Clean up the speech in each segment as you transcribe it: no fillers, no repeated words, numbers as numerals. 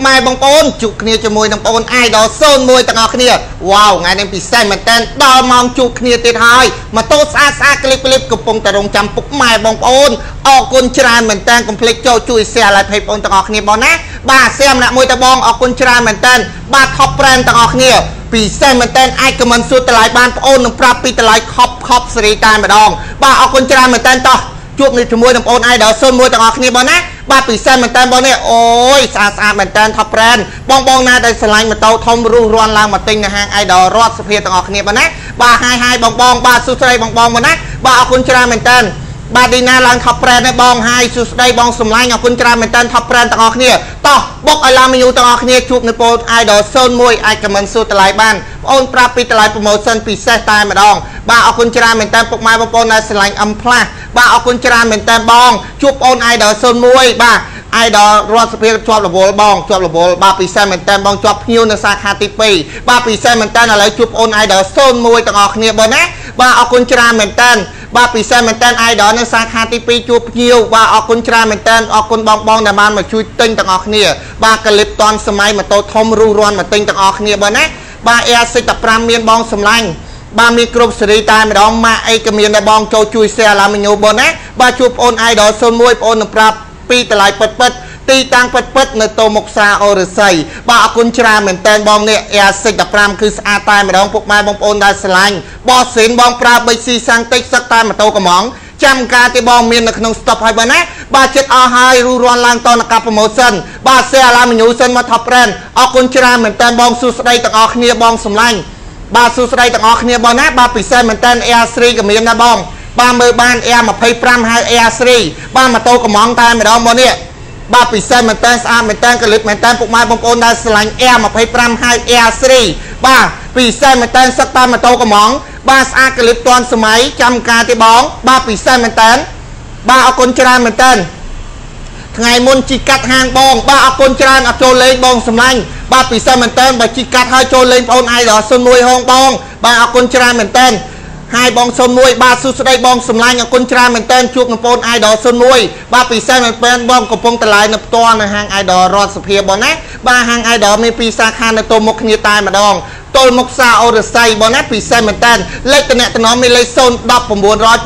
ម៉ែបងប្អូនជួបគ្នាជាមួយនឹងបងប្អូន idol 01ទាំងអស់គ្នាវ៉ាវថ្ងៃនេះពិសេសមែនតើដល់ម៉ោងជួបគ្នាទៀតហើយម៉ូតូស្អាតក្លីបកំពុងតែរងចាំពុកម៉ែបងប្អូនអរគុណច្រើនមែនតើកុំភ្លេចចូលជួយ share like page បងប្អូនទាំងអស់គ្នាបងណាបាទ share ម្នាក់មួយទៅបងអរគុណច្រើនមែនតើបាទ top brand ទាំងអស់គ្នាពិសេសមែនតើអាច comment សួរតម្លៃបានបងប្អូននឹងប្រាប់ពីតម្លៃ khop សេរីតែម្ដងបាទអរគុណច្រើនមែនតើតោះជួបនេះជាមួយនឹងបងប្អូន idol 01ទាំងអស់គ្នាបងណាបាទពិសេសមែនតើបងនេះអូយស្អាតមែនតើ top brand បងណាដែលស្រឡាញ់ម៉ូតូធំរុះរាន់ឡើងមកទិញនៅហាង idol រដ្ឋសភាទាំងអស់គ្នាបងណាបាទហើយបងបាទសួស្ដីបងបងណាបាទអរគុណច្រើនមែនតើបាទឌីណាឡើង top brand ហើយបងហើយសួស្ដីបងសម្លាញ់អរគុណច្រើនមែនតើ top brand ទាំងអស់គ្នាតោះបុកឲ្យឡាមីញូទាំងអស់គ្នាជួបនៅបង idol 01អាច comment សួរតម្លៃបានបងអូនប្រាប់ពីតម្លៃ promotion ពិសេសតែម្ដងបាទអរគុណច្រើនមែនតើពុកម៉ែបងប្អូនដែលស្រឡាញ់ M+ បាទអរគុណច្រើនមែនតើបងជួបបង idol 01បាទ idol រដ្ឋសភាជាប់រវល់បងជាប់រវល់បាទពិសេសមែនតើបងជាប់ភ្ញៀវនៅសាខាទី2បាទពិសេសមែនតើឥឡូវជួបបង idol 01ទាំងអស់គ្នាបងណាបាទអរគុណច្រើនមែនតើបាទពិសេសមែនតើ idol នៅសាខាទី2ជួបភ្ញៀវបាទអរគុណច្រើនមែនតើអរគុណបងដែលបានមកជួយទិញទាំងអស់គ្នាបាទកលិបតនសម័យម៉ូតូធំរុះរាន់មកទិញទាំងអស់គ្នាបងណាបាទ Air 15មានបងសម្លាញ់បាទមានគ្រប់សេរីតែម្ដងម៉ាក់អីក៏មានដែរបងចូលជួយ share ឡាមីញូបងណាបាទជួបបង idol 01បងអូននឹងប្រាប់ពីតម្លៃពិតទីតាំងពិតនៅតូមុខសាអូរស័យបាទអរគុណច្រើនមែនតើបងនេះ Air 15គឺស្អាតតែម្ដងពុកម៉ែបងប្អូនដែលស្រឡាញ់បោះសេនបងប្រើប៊ិចស៊ីសាំងតិចសឹកតែម៉ូតូកំងចាំការទេបងមាននៅក្នុង stop ហើយបងណាបាទចិត្តអស់ហើយរុះរាន់ឡើងតនកាប់ promotion បាទ share ឡាមីញូសិនមក top brand អរគុណច្រើនមែនតើបងសួស្ដីទាំងអស់គ្នាបងសម្លាញ់បាទសួស្ដីទាំងអស់គ្នាបងណាបាទពិសេសមែនតើ Air 3ក៏មានដែរបងបាទមើលបាន Air 25ហៅ Air 3បាទម៉ូតូកំងតែម្ដងបងនេះបាទពិសេសមែនតើស្អាតមែនតើកលិបមែនតើពុកម៉ែបងប្អូនដែលស្រឡាញ់ Air 25ហៅ Air 3បាទពិសេសមែនតើសឹកតែម៉ូតូកំងបាទស្អាតកលិបតាន់សម័យចាំការទេបងបាទពិសេសមែនតើបាទអរគុណច្រើនមែនតើថ្ងៃមុនជីកាត់ហាងបងបាទអរគុណច្រើនអត់ចូលលេងបងសម្លាញ់បាទពិសេសមែនតើបើជីកាត់ហើយចូលលេងបងអូន idol 01ហងបងបាទអរគុណច្រើនមែនតើហើយបង01បាទសួស្ដីបងសម្លាញ់អរគុណច្រើនមែនតើជួបនឹងបង idol 01បាទពិសេសមែនតើបងកំពុងតម្លៃនៅផ្ទាល់នៅហាង idol រដ្ឋសភាបងណាបាទហាង idol មាន2សាខានៅតូមុខគ្នាតែម្ដងទល់មុខសាអូរស័យបងណាពិសេសមែនតើលេខតំណតំណមានលេខ0 10 907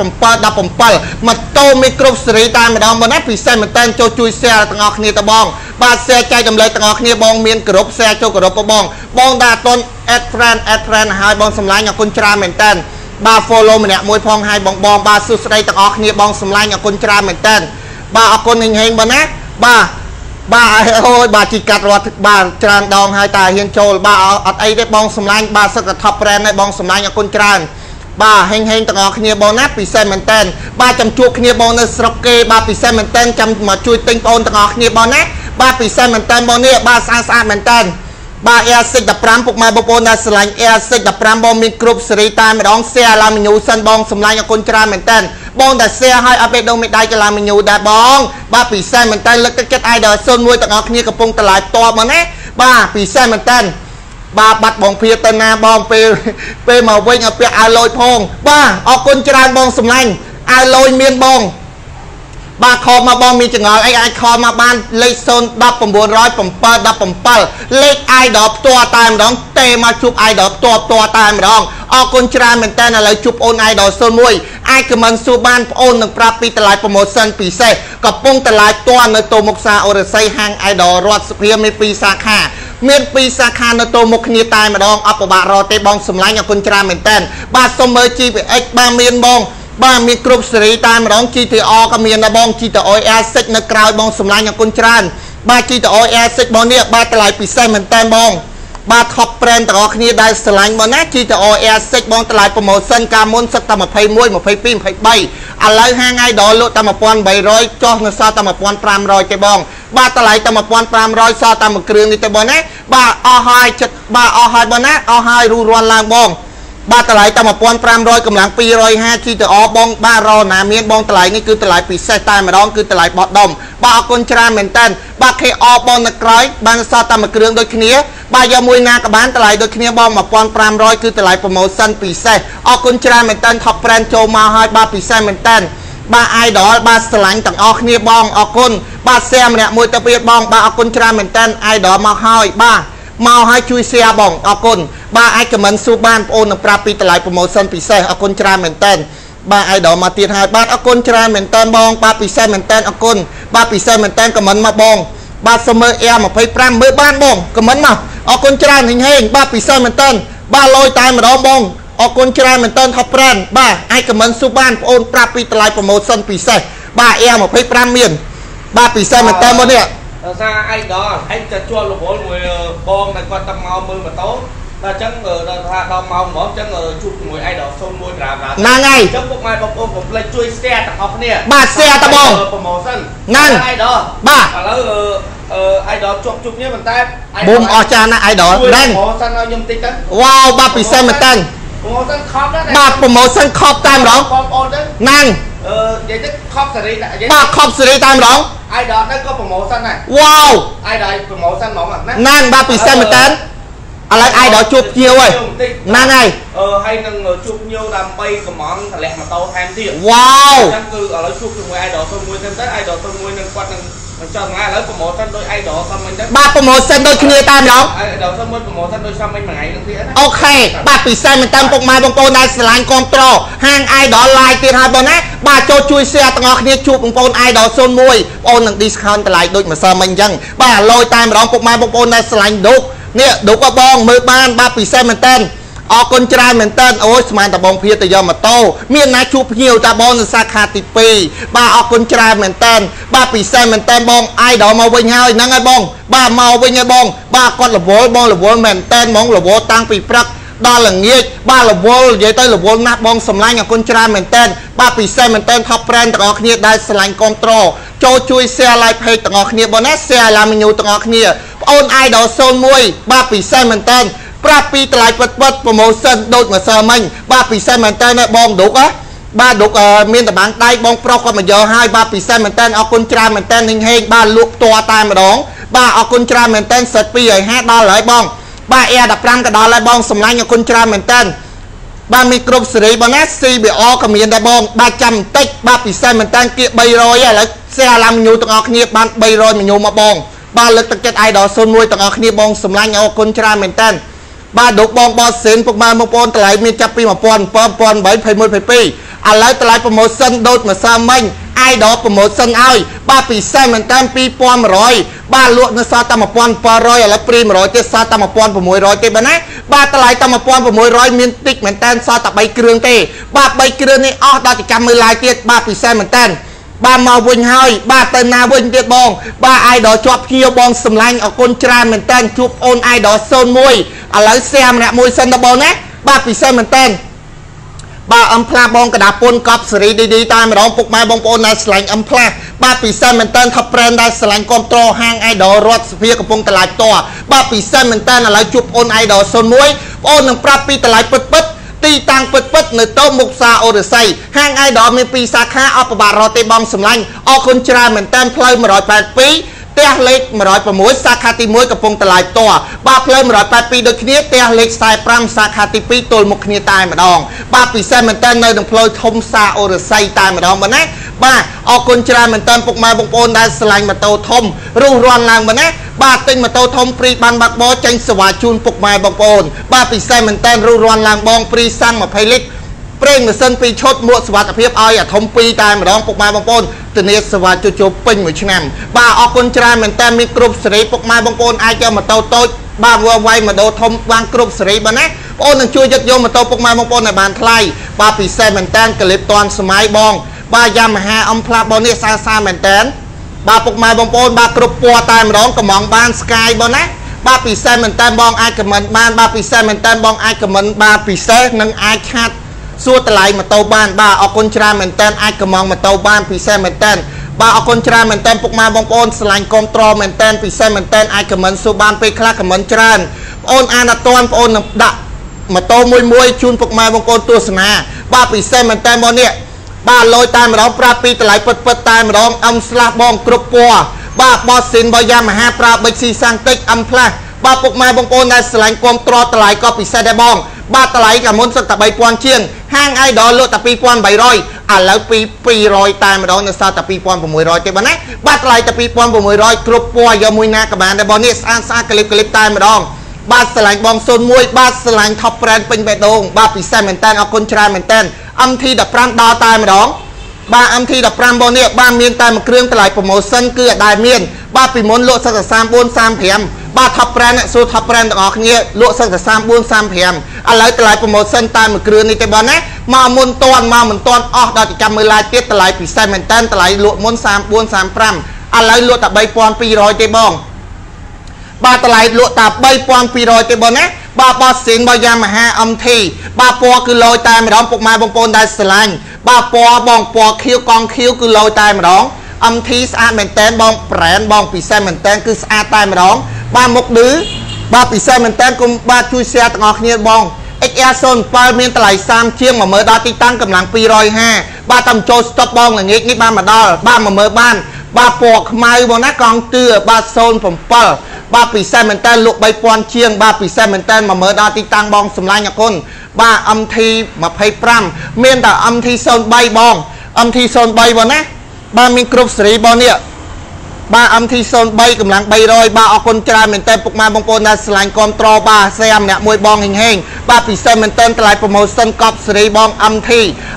17ម៉ូតូមានគ្រប់សេរីតែម្ដងបងណាពិសេសមែនតើចូលជួយ share ទាំងអស់គ្នាទៅបងបាទ share ចែកចម្លែកទាំងអស់គ្នាបងមានគ្រប់ share ចូលគ្រប់បងដែលអត់ទាន់ add friend ហើយបងសម្លាញ់អរគុណច្រើនមែនតើបាទ follow ម្នាក់មួយផងហើយបងបាទសួស្ដីទាំងអស់គ្នាបងសម្លាញ់អរគុណច្រើនមែនតើបាទអរគុណហេងបងណាបាទអូយបាទជីកាត់រត់បាទច្រើនដងហើយតាហ៊ានចូលបាទអត់អីទេបងសម្លាញ់បាទសឹកតែ top brand ដែរបងសម្លាញ់អរគុណច្រើនបាទហេងទាំងអស់គ្នាបងណាពិសេសមែនតើបាទចាំជួបគ្នាបងនៅស្រុកគេបាទពិសេសមែនតើចាំមកជួយទិញបងទាំងអស់គ្នាបងណាបាទពិសេសមែនតើបងនេះបាទស្អាតមែនតើបាទ Air 15ពុកម៉ែបងប្អូនដែលស្រឡាញ់ Air 15បងមានគ្រប់សេរីតែម្ដង share ឡាមីញូសិនបងសម្លាញ់អរគុណច្រើនមែនតើបងដែល share ឲ្យអត់ពេលដងមេដៃកឡាមីញូដែរបងបាទពិសេសមែនតើលើកទឹកចិត្ត idol 01ទាំងអស់គ្នាកំពុងតម្លៃផ្ទាល់មកណាបាទពិសេសមែនតើបាទបាត់បងភៀទៅណាបងពេលមកវិញឲ្យពាក់អាវលយផងបាទអរគុណច្រើនបងសម្លាញ់អាវលយមានបងបាទខលមកបងមានចង្អល់អីអាចខលមកបានលេខ0 10 907 17លេខ idol ផ្ទាល់តែម្ដងទេមកជួប idol ផ្ទាល់តែម្ដងអរគុណច្រើនមែនតើឥឡូវជួបអូន idol 01អាច comment សួរបានបងអូននឹងប្រាប់ពីតម្លៃ promotion ពិសេសកំពុងតម្លៃផ្ទាល់នៅតូមុខសាអូរស័យហាង idol រដ្ឋសភាមាន2សាខាមាន2សាខានៅតូមុខគ្នាតែម្ដងអត់ពិបាករកទេបងសម្លាញ់អរគុណច្រើនមែនតើបាទសូមមើល GPX បាទមានបងបាទមានគ្រប់សេរីតែម្ដង GTR ក៏មានដែរបង GTR Air6 នៅក្រៅបងសម្លាញ់អរគុណច្រើនបាទ GTR Air6 បងនេះបាទតម្លៃពិសេសមែនតើបងបាទ top brand ទាំងអស់គ្នាដែលស្រឡាញ់បងណា GTR Air6 បងតម្លៃ promotion កាលមុនសឹកតែ21 22 23ឥឡូវហាង idol លក់តែ1800ចុះនៅសល់តែ1500ទេបងបាទតម្លៃតែ1500សល់តែមួយគ្រឿងនេះទេបងណាបាទអស់ហើយចិត្តបាទអស់ហើយបងណាអស់ហើយរុះរាន់ឡើងបងបាទតម្លៃតែ1500កម្លាំង250 GTR បងបាទរណាមានបងតម្លៃនេះគឺតម្លៃពិសេសតែម្ដងគឺតម្លៃបោះដុំបាទអរគុណច្រើនមែនតើបាទ KR បងនៅក្រោយបានសល់តែមួយគ្រឿងដូចគ្នាបាទយកមួយណាក៏បានតម្លៃដូចគ្នាបង1500គឺតម្លៃ promotion ពិសេសអរគុណច្រើនមែនតើ top brand ចូលមកហើយបាទពិសេសមែនតើបាទ idol បាទស្រឡាញ់ទាំងអស់គ្នាបងអរគុណបាទ share ម្នាក់មួយទៅទៀតបងបាទអរគុណច្រើនមែនតើ idol មកហើយបាទមកឲ្យជួយ share បងអរគុណបាទអាច comment សួរបានបងអូននឹងប្រាប់ពីតម្លៃ promotion ពិសេសអរគុណច្រើនមែនតើបាទ idol មកទៀតហើយបាទអរគុណច្រើនមែនតើបងបាទពិសេសមែនតើអរគុណបាទពិសេសមែនតើ comment មកបងបាទសុំមើល Air 25មើលបានបង comment មកអរគុណច្រើនហេងបាទពិសេសមែនតើបាទលយតែម្ដងបងអរគុណច្រើនមែនតើ Top Brand បាទអាច comment សួរបានបងអូនប្រាប់ពីតម្លៃ promotion ពិសេសបាទ Air 25មានបាទពិសេសមែនតើមកនេះសារ idol ហើយទៅជួលរវល់មួយបងដែលគាត់ទៅមកមើលម៉ូតូដល់អញ្ចឹងដល់ថាដល់មកហ្មងអញ្ចឹងជួបជាមួយ idol 01ប្រាប្រាហ្នឹងហើយអញ្ចឹងពុកម៉ែបងប្អូនកុំភ្លេចជួយ share ទាំងអស់គ្នាបាទ share តបង promotion ហ្នឹង idol បាទឥឡូវidol ជួបនេះប៉ុន្តែប៊ុំអស់ចាណា idol ហ្នឹង promotion ឲ្យខ្ញុំតិចទៅវ៉ាវបាទពិសេសមែនតើ promotion ខប់ដែរបាទ promotion ខប់តែម្ដងបងប្អូនទៅហ្នឹងនិយាយទៅខប់សេរីបាទខប់សេរីតែម្ដង idol ហ្នឹងក៏ promotion ដែរវ៉ាវ idol promotion ហ្មងណាហ្នឹងបាទពិសេសមែនតើឥឡូវ idol ជួបភ្ញៀវហើយហ្នឹងហើយហើយនឹងជួបភ្ញៀវដើម្បីកំងតម្លាក់ម៉ូតូថែមទៀតវ៉ាវអញ្ចឹងគឺឥឡូវជួបជាមួយ idol 01ទៅ idol 01នឹងគាត់នឹងចង់ថ្ងៃឥឡូវ promotion ដោយ idol សមមិញទៅបាទ promotion ដូចគ្នាតែម្ដង idol 01 promotion ដោយសមមិញមួយថ្ងៃនឹងទៀតណាអូខេបាទពិសេសមែនតើពុកម៉ែបងប្អូនដែលស្រឡាញ់គ្រប់ត្រហាង idol live ទៀតហើយបងណាបាទចូលជួយ share ទាំងអស់គ្នាជួបបងប្អូន idol 01បងអូននឹង discount តម្លៃដូចម្សិលមិញអញ្ចឹងបាទលយតែម្ដងពុកម៉ែបងប្អូនដែលស្រឡាញ់ឌុកនេះឌុកបងមើលបានបាទពិសេសមែនតើអរគុណច្រើនមែនតើអូយស្មានតបងភៀទៅយកម៉ូតូមានណាជួបភ្ញៀវតាបងនៅសាខាទី2បាទអរគុណច្រើនមែនតើបាទពិសេសមែនតើបង idol មកវិញហើយហ្នឹងហើយបងបាទមកវិញហើយបងបាទគាត់រវល់បងរវល់មែនតើហ្មងរវល់តាំងពីព្រឹកដល់ល្ងាចបាទរវល់និយាយទៅរវល់ណាស់បងសម្លាញ់អរគុណច្រើនមែនតើបាទពិសេសមែនតើ Top Brand ទាំងអស់គ្នាដែលស្រឡាញ់គ្រប់ត្រចូលជួយ share live page ទាំងអស់គ្នាបងណា share ឡាមីញូទាំងអស់គ្នាបងអូន idol 01បាទពិសេសមែនតើប្រាប់ពីតម្លៃពិត promotion ដូចម្សិលមិញបាទពិសេសមែនតើបងឌុកបាទឌុកមានតបាំងដៃបងប្រុសគាត់មកយកហើយបាទពិសេសមែនតើអរគុណច្រើនមែនតើហេងបាទលក់ផ្ទាល់តែម្ដងបាទអរគុណច្រើនមែនតើសិត250ដល់ហើយបងបាទ Air 15ក៏ដល់ហើយបងសម្លាញ់អរគុណច្រើនមែនតើបាទមីគ្រប់សេរីបងណា CBR ក៏មានដែរបងបាទចាំបន្តិចបាទពិសេសមែនតើគៀក300ឥឡូវ share ឡាំញូទាំងអស់គ្នាបាន300ញូមកបងបាទលើកទឹកចិត្ត idol 01ទាំងអស់គ្នាបងសម្លាញ់អរគុណច្រើនមែនតើបាទឌុកបងបោះសេនពុកម៉ែបងប្អូនតម្លៃមានចាប់ពី1700 1800 21 22ឥឡូវតម្លៃ promotion ដូចម្សិលមិញ idol promotion ឲ្យបាទពិសេសមែនតើ2100បាទលក់នៅសល់តែ1700ឥឡូវព្រី100ទៀតសល់តែ1600ទេបាទណាបាទតម្លៃតែ1600មានតិចមែនតើសល់តែ3គ្រឿងទេបាទ3គ្រឿងនេះអស់ដល់តែចាំមើល live ទៀតបាទពិសេសមែនតើបាទមកវិញហើយបាទទៅណាវិញទៀតបងបាទ idol ជាប់ភ្ញៀវបងសម្លាញ់អរគុណច្រើនមែនតើជួបអូន idol 01ឥឡូវ share ម្នាក់មួយសិនដល់បងណាបាទពិសេសមែនតើបាទអំផ្លាបងកដាពុនកប់សេរីឌីឌីតែម្ដងពុកម៉ែបងប្អូនដែលស្រឡាញ់អំផ្លាបាទពិសេសមែនតើ Top Brand ដែលស្រឡាញ់គ្រប់ត្រហាង idol រដ្ឋសភាកំពុងតម្លៃតបាទពិសេសមែនតើឥឡូវជួបអូន idol 01បងអូននឹងប្រាប់ពីតម្លៃពិតទីតាំងពិតនៅទៅមុខផ្សារអូរស័យហាង idol មាន2សាខាអបបារតទេបងសម្លាញ់អរគុណច្រើនមែនតើផ្លូវ182ផ្ទះលេខ106សាខាទី1កំពុងតម្លៃតបាទផ្លូវ182ដូចគ្នាផ្ទះលេខ45សាខាទី2ទល់មុខគ្នាតែម្ដងបាទពិសេសមែនតើនៅក្នុងផ្លូវធំសាអូរស័យតែម្ដងបងណាបាទអរគុណច្រើនមែនតើពុកម៉ែបងប្អូនដែលស្រឡាញ់ម៉ូតូធំរុះរាន់ឡើងបងណាបាទទិញម៉ូតូធំព្រីបានបាក់បោចេញសេវាជូនពុកម៉ែបងប្អូនបាទពិសេសមែនតើរុះរាន់ឡើងបងព្រីសាំង20លីត្រប្រេងម៉ាស៊ីន2ឈុតមួកសុវត្ថិភាពឲ្យអាធំ2តែម្ដងពុកម៉ែបងប្អូនធានាសេវាជួសជុលពេញមួយឆ្នាំបាទអរគុណច្រើនមែនតើមានគ្រប់សេរីពុកម៉ែបងប្អូនអាចយកម៉ូតូតូចបាទវាយម៉ូតូធំបានគ្រប់សេរីបងណាបងអូននឹងជួយយកម៉ូតូពុកម៉ែបងប្អូនឲ្យបានថ្លៃបាទពិសេសមែនតើកលិបតាន់សម័យបងបាទយ៉ាមហាអំផ្លាបងនេះសាមែនតើបាទពុកម៉ែបងប្អូនបាទគ្រប់ពណ៌តែម្ដងកំងបាន Sky បងណាបាទពិសេសមែនតើបងអាចខមមិនបានបាទពិសេសមែនតើបងអាចខមមិនបាទពិសេសនឹងអាចឆាតសួរតម្លៃម៉ូតូបានបាទអរគុណច្រើនមែនតើអាចកំងម៉ូតូបានពិសេសមែនតើបាទអរគុណច្រើនមែនតើពុកម៉ែបងប្អូនស្រឡាញ់គ្រប់ត្រមែនតើពិសេសមែនតើអាចខមមិនសួរបានពេលខ្លះខមមិនច្រើនបងអូនអានអត់ទាន់បងអូននឹងដាក់ម៉ូតូមួយជូនពុកម៉ែបងប្អូនទស្សនាបាទពិសេសមែនតើមកនេះបាទលយតែម្ដងប្រាប់ពីតម្លៃពិតតែម្ដងអំស្លាស់បងគ្រប់ពណ៌បាទបោះស៊ីនបើយ៉ាងមហាប្រើបិចស៊ីសាំងតិចអំផ្លាស់បាទពុកម៉ែបងប្អូនដែលស្រឡាញ់គ្រប់ត្រតម្លៃក៏ពិសេសដែរបងបាទតម្លៃកាមុនសឹកតែ 3000 ជាងហាង idol លក់តែ 2300ឥឥឡូវ200តែម្ដងនៅសល់តែ2600ទេបងណាបាទថ្លៃតែ2600គ្រប់ពណ៌យកមួយណាក៏បានដែរបងនេះស្អាតស្អាតក្លីបតែម្ដងបាទស្រឡាញ់បង01បាទស្រឡាញ់ top brand ពេញបេះដូងបាទពិសេសមែនតើអរគុណច្រើនមែនតើ MT15 ដល់តែម្ដងបាទ MT15 បងនេះបាទមានតែមួយគ្រឿងតម្លៃ promotion គឺអត់ដែលមានបាទពីមុនលក់សិតតែ34 35បាទ top brand អ្នកសួរ top brand ទាំងអស់គ្នាលក់សិតតែ34 35ឥឡូវតម្លៃ promotion តែមួយគ្រឿងនេះទេបងណាមកមុនតាន់មកមិនតាន់អស់ដល់ចាំមើល live ទៀតតម្លៃពិសេសមែនតើតម្លៃលក់មុន34 35ឥឡូវលក់តែ3200ទេបងបាទតម្លៃលក់តែ3200ទេបងណាបាទបោះស៊ីនរបស់យ៉ាម៉ាហា MT បាទពណ៌គឺលយតែម្ដងពុកម៉ែបងប្អូនដែលស្រឡាញ់បាទពណ៌បងពណ៌ខៀវកង់ខៀវគឺលយតែម្ដង MT ស្អាតមែនតើបង brand បងពិសេសមែនតើគឺស្អាតតែម្ដងបាទមុខឌឺបាទពិសេសមែនតើគុំបាទជួយ share ទាំងអស់គ្នាបង XR07 មានតម្លៃ30ជាងមកមើលដល់ទីតាំងកម្លាំង250បាទតាមចូល stop បងល្ងាចនេះបានមកដល់បាទមកមើលបានបាទពណ៌ខ្មៅបងណាកង់ទឿបាទ07បាទពិសេសមែនតើលក់3000ជាងបាទពិសេសមែនតើមកមើលដល់ទីតាំងបងសម្លាញ់អរគុណបាទ MT 25មានតែ MT 03បង MT 03បងណាបាទមានគ្រប់សេរីបងនេះបាទ MT 03កម្លាំង300បាទអរគុណច្រើនមែនតើពុកម៉ែបងប្អូនដែលស្រឡាញ់គាំទ្របាទសែម្នាក់មួយបងហេងបាទពិសេសមែនតើតម្លៃ promotion កប់សេរីបង MT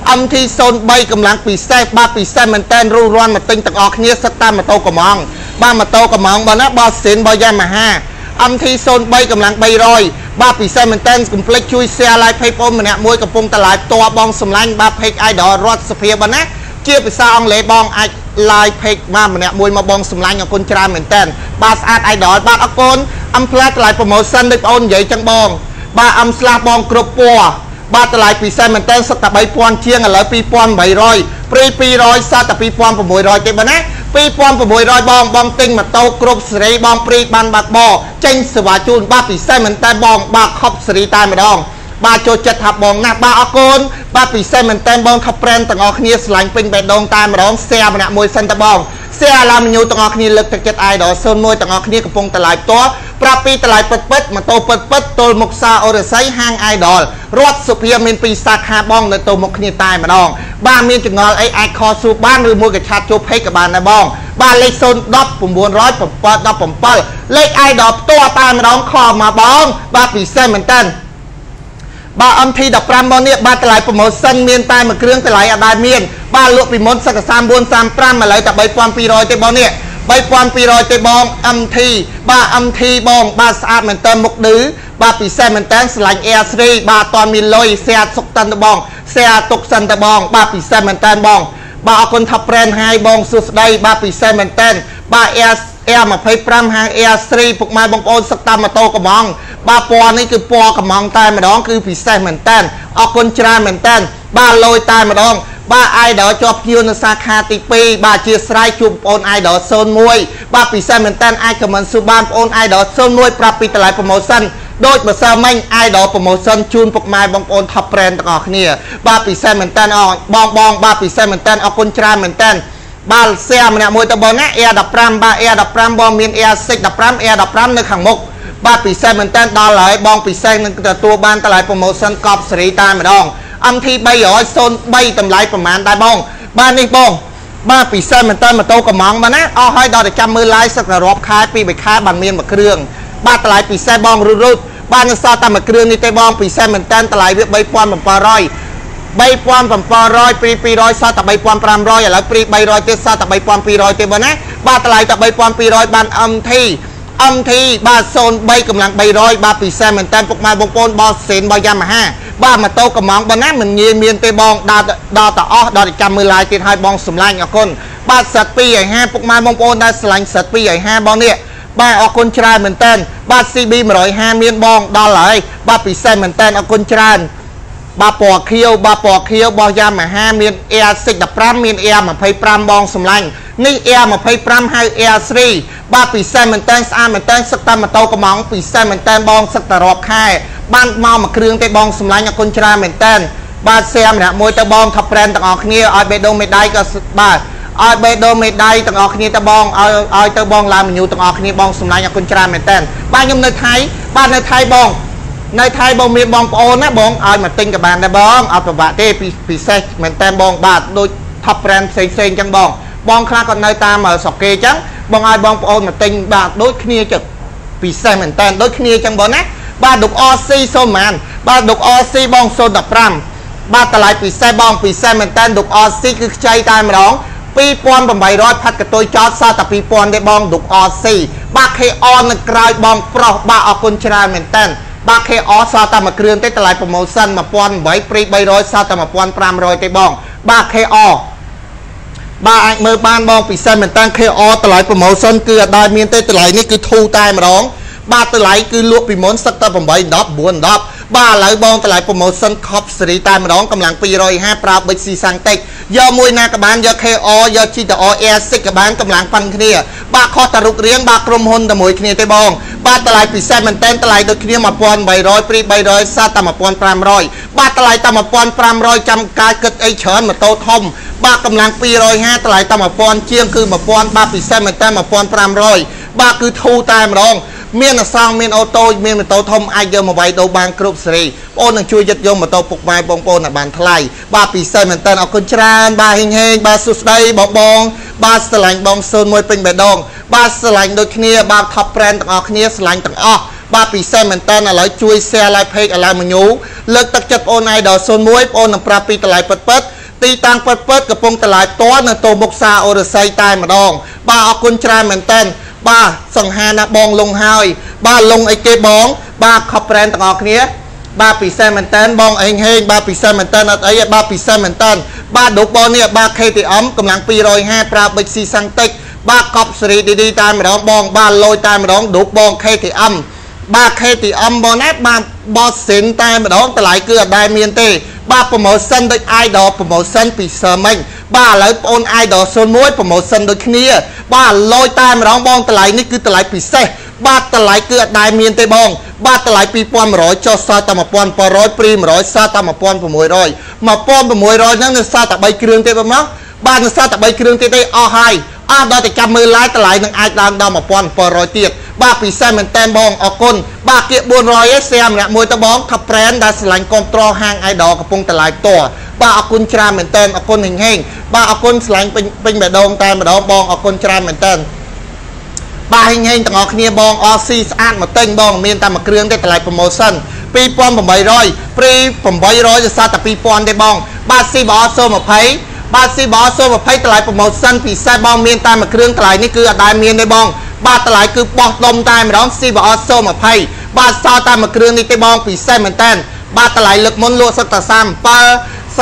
03កម្លាំងពិសេសបាទពិសេសមែនតើរੂរាន់មកទិញទាំងអស់គ្នាសិតតាមម៉ូតូកំងបាទម៉ូតូកំងបងណាបាទសិនរបស់យ៉ាម៉ាហា MT 03កម្លាំង300បាទពិសេសមែនតើកុំភ្លេចជួយ share live page បងម្នាក់មួយកំពុងតែ live ផ្ទាល់បងសម្លាញ់បាទ page idol រតសភាបងណាជាភាសាអង់គ្លេសបងអាច live page បាទម្នាក់មួយមកបងសម្លាញ់អរគុណច្រើនមែនតើបាទស្អាត idol បាទអរគុណអំផ្លែតម្លៃ promotion ដូចបងនិយាយចឹងបងបាទអំស្លាស់បងគ្រប់ពណ៌បាទតម្លៃពិសេសមែនតើសិតតែ3000ជាងឥឡូវ2800ព្រី200សិតតែ2600ទេបងណា2600បងទិញម៉ូតូគ្រប់សេរីបងព្រីបានបាត់បចេញសេវាជូនបាទពិសេសមែនតើបងបាទខប់សេរីតែម្ដងបាទចូលចិត្តថាបងណាបាទអរគុណបាទពិសេសមែនតើបង top brand ទាំងអស់គ្នាស្រឡាញ់ពេញបេះដូងតែម្ដង share ម្នាក់មួយសិនតើបង share ឡាមញូទាំងអស់គ្នាលើកទឹកចិត្ត idol 01ទាំងអស់គ្នាកំពុងតឡាយផ្ទាល់ប្រាប់ពីតឡាយពិតម៉ូតូពិតទល់មុខសាអូរស័យហាង idol រតសុភាមាន2សាខាបងនៅទៅមុខគ្នាតែម្ដងបាទមានចងល់អីអាចខសួរបានឬមួយក៏ឆាតចូល page ក៏បានដែរបងបាទលេខ010 977លេខ idol ផ្ទាល់តែម្ដងខមកបងបាទពិសេសមែនតើបាទ MT15 បងនេះបាទតម្លៃ promotion មានតែមួយគ្រឿងតម្លៃអត់ដែលមានបាទលក់ពីមុនសិតតែ34 35ឥឡូវតែ3200ទេបងនេះ3200ទេបង MT បាទ MT បងបាទស្អាតមែនតើមុខឌឺបាទពិសេសមែនតើស្រឡាញ់ Air3 បាទអត់មានលុយ share សុកតិនទៅបង share ទុកសិនទៅបងបាទពិសេសមែនតើបងបាទអរគុណ top brand ហើយបងសួស្ដីបាទពិសេសមែនតើបាទ Air25 ហាង Air3 ពុកម៉ែបងប្អូនសឹកតាមម៉ូតូកំងបាទពណ៌នេះគឺពណ៌កំងតែម្ដងគឺពិសេសមែនតើអរគុណច្រើនមែនតើបាទលយតែម្ដងបាទ idol ជាប់ភ្ញៀវនៅសាខាទី2បាទជាស្រ័យជួបបងប្អូន idol 01បាទពិសេសមែនតើអាច comment សួរបានបងប្អូន idol 01ប្រាប់ពីតម្លៃ promotion ដូចបើសិនមិញ idol promotion ជូនពុកម៉ែបងប្អូន top brand ទាំងអស់គ្នាបាទពិសេសមែនតើបងបាទពិសេសមែនតើអរគុណច្រើនមែនតើបាទ share ម្នាក់មួយទៅបងណា Air15 បាទ Air15 បងមាន Air615 Air15 នៅខាងមុខបាទពិសេសមែនតើដល់ហើយបងពិសេសនឹងទទួលបានតម្លៃ promotion កប់សេរីតែម្ដង MT 303តម្លៃប្រមាណដែរបងបាទនេះបងបាទពិសេសមែនតើម៉ូតូកំងបងណាអស់ហើយដល់តែចាំមើល live សឹកតែរាប់ខែពី3ខែបានមានមួយគ្រឿងបាទតម្លៃពិសេសបងរុតបាទនៅសល់តែមួយគ្រឿងនេះទេបងពិសេសមែនតើតម្លៃវា3700 3700ព្រី200សល់តែ3500ឥឡូវព្រី300ទៀតសល់តែ3200ទេបងណាបាទតម្លៃតែ3200បាន MT បាទ03កម្លាំង300បាទពិសេសមែនតើពុកម៉ែបងប្អូនបោះសេនរបស់យ៉ាម៉ាហាបាទម៉ូតូកំងបងណាមិនងាយមានទេបងដល់តែអស់ដល់តែចាំមើល live ទៀតឲ្យបងសម្លាញ់អរគុណបាទសិត2ឲ្យ50ពុកម៉ែបងប្អូនដែលស្រឡាញ់សិត2ឲ្យ50បងនេះបាទអរគុណច្រើនមែនតើបាទ CB 150មានបងដល់ហើយបាទពិសេសមែនតើអរគុណច្រើនបាទពណ៌ខៀវរបស់យ៉ាម៉ាហាមាន Air615 មាន Air25 បងសម្លាញ់នេះ Air25 ហៅ Air3 បាទពិសេសមែនតើស្អាតមែនតើសឹកតាមម៉ូតូកំងពិសេសមែនតើបងសឹកតែរាប់ខែបានមកមួយគ្រឿងទេបងសម្លាញ់អរគុណច្រើនមែនតើបាទ share ម្នាក់មួយទៅបង top brand ទាំងអស់គ្នាឲ្យបេះដូងមេដៃក៏បាទឲ្យបេះដូងមេដៃទាំងអស់គ្នាទៅបងឲ្យទៅបងឡានមញូទាំងអស់គ្នាបងសម្លាញ់អរគុណច្រើនមែនតើបាទខ្ញុំនៅថៃបាទនៅថៃបង nơi thay bông miên bong ôn á bong ai mà tinh cả bàn đây bong ở tòa tê vì xe mình tem bong bạt đôi top brand sen chẳng bong khác còn nơi ta mà sọc kê trắng bong ai bong ôn mà tinh bạt đôi kia trực vì xe mình tem đôi kia chẳng bong á ba đục oxy xô màn ba đục oxy bong xô đập ram ba ta lại vì xe mình tem đục oxy cứ chay tay mà đón pi pon bằng bài rồi phát cái tôi cho sao tập pi pon để bong đục oxy ba khi on là cài bong pro ba ở con trai mình tên ba khi ó sao ta mà kêu tới lại promotion mà pon bảy pri bay rồi sao ta mà pon pram rồi tới bong ba khi ó ba anh mơ ban bong vì sao mình tăng khi ó tới lại promotion cứ đai miên tới lạiនេះគឺ thu tay mà đón ba tới lại cứ lụa vì muốn sắc ta bằng bảy đắp buồn đắp ba lại bong tới lại promotion cop sri tay mà đón cầm lặng pi rồi ha pra bích si sang tịch do mùi na các bạn do KO do chi tờ OS các bạn cầm lặng phân kia ba kho tờ rục riêng ba krom hôn tờ mùi kia tây bong ba tờ lại xe mình tên tờ lại được kia mà pon bảy rồi pri bảy rồi sa tờ mà pon pram rồi ba tờ lại tờ mà pon pram rồi trăm cái cực ấy chớn mà tô thông ba cầm lặng pi rồi ha tờ lại tờ mà pon chiêng cứ mà pon ba xe mình tên mà pon pram rồi ba cứ thu tay mà đong miền là sang miền ô tô miền là tô thông ai giờ mà vay đâu ban group sri ôn là chui giật vô mà tô phục mai bong bong là bàn thay ba xe mình tên ở con tràn ba hình ba sút đây bong ba sờ lạnh bong sơn môi pin bè đong ba sờ lạnh đôi kia ba top brand tặng kia sờ lạnh tặng ba xe mình tên là lấy chui xe lại pay lại mà nhú lực tắc chặt ôn ai đào sơn môi ôn là prapi lại pet ti tăng pet cái pong lại to là tô mộc sa ở say tay mà đong ba ở con tràn mình tên ba sòng hà na bong lông hai ba lông ấy kê bóng ba khop brand tặng kia ba xe mình tên bong hình ba xe mình tên ấy ba xe mình tên ba đục bong nè ba khay thì ấm cầm lặng pi rồi ha pra bích si sang tích ba cọp sri đi tay mà đón bong ba lôi tay mà đón đục bong khay thì âm ba khay thì âm bong nát ba boss xịn tay mà đón lại cứ ở đai miền tây ba promotion đôi idol promotion pi sơ mình ba lấy ôn idol sơn muối promotion đôi kia ba lôi tay mà đón bong lại ní cứ lại pi xe ba lại cứ ở đai miền tây bong ba lại pi pon mà rồi cho sao ta mà pon pa rồi pri mà rồi sao ta mà pon pa mùi rồi mà pon pa mùi rồi nó sao ta bay kêu tây bong nó ba nó sao ta bay kêu tây hai đó thì cầm mưa lái lạiនឹងអាចឡើងដល់ 1000 ទៀតបាទពិសេសមែនតែនបងអរគុណបាទគៀក400ឯសែម្នាក់មួយទៅបងថា brand ដែលឆ្លាញ់ control ហាង idol កំពុងតែឡាយតបាទអរគុណច្រើនមែនតែនអរគុណហេងបាទអរគុណឆ្លាញ់ពេញបេះដូងតែម្ដងបងអរគុណច្រើនមែនតែនបាទហេងទាំងអស់គ្នាបង RC ស្អាតមកទិញបងមានតែមួយគ្រឿងទេតម្លៃ promotion 2800 ព្រី800ទៅសាតែ2000ទេបងបាទ CBO 020បាទ CBO 020តម្លៃ promotion ពិសេសបងមានតែមួយគ្រឿងតម្លៃនេះគឺអត់ដែលមានទេបងបាទតម្លៃគឺបោះដុំតែម្ដង CBO 020បាទសល់តែមួយគ្រឿងនេះទេបងពិសេសមែនតើបាទតម្លៃលើកមុនលក់សឹកតែ37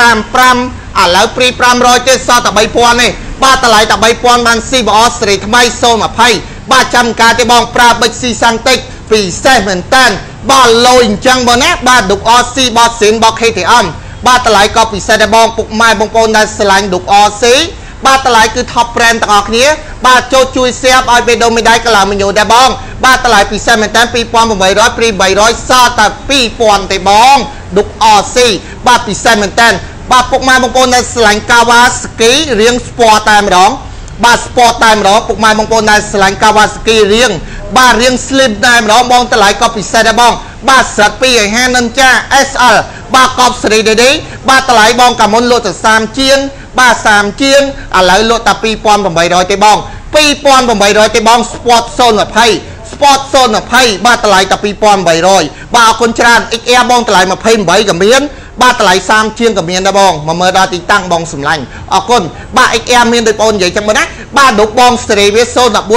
35ឥឡូវព្រី500ទេសល់តែ3000ទេបាទតម្លៃតែ3000បាន CBO សេរីថ្មី020បាទចាំការទេបងប្រើបិចស៊ីសាំងតិចពិសេសមែនតើបាទលយអញ្ចឹងបងណាបាទឌុក RC បោះស៊ីនបោះ KTM បាទតម្លៃក៏ពិសេសដែរបងពុកម៉ែបងប្អូនដែលស្រឡាញ់ឌុក RC បាទតម្លៃគឺ top brand ទាំងអស់គ្នាបាទចូលជួយ share ឲ្យបេដូមេដៃកន្លងមញូដែរបងបាទតម្លៃពិសេសមែនតើ2800ព្រី300សល់តែ2000ទេបងឌុក RC បាទពិសេសមែនតើបាទពុកម៉ែបងប្អូនដែលស្រឡាញ់ Kawasaki រៀង sport តែម្ដងបាទ sport តែម្ដងពុកម៉ែបងប្អូនដែលស្រឡាញ់ Kawasaki រៀងបាទរៀង slim តែម្ដងបងតម្លៃក៏ពិសេសដែរបងបាទស្រាត់2ហានិនចា SL បាទកប់សេរីនេះបាទតម្លៃបងកាមុនលក់ទៅ30ជាងបាទ30ជាងឥឡូវលក់តែ2800ទេបង2800ទេបង Sport 020 Sport 020បាទតម្លៃតែ2800បាទអរគុណច្រើន XR បងតម្លៃ28ក៏មានបាទតម្លៃ30ជាងក៏មានដែរបងមកមើលដល់ទីតាំងបងសម្លាញ់អរគុណបាទ XR មានដូចបងនិយាយចឹងមើលណាបាទឌុកបងសេរីវា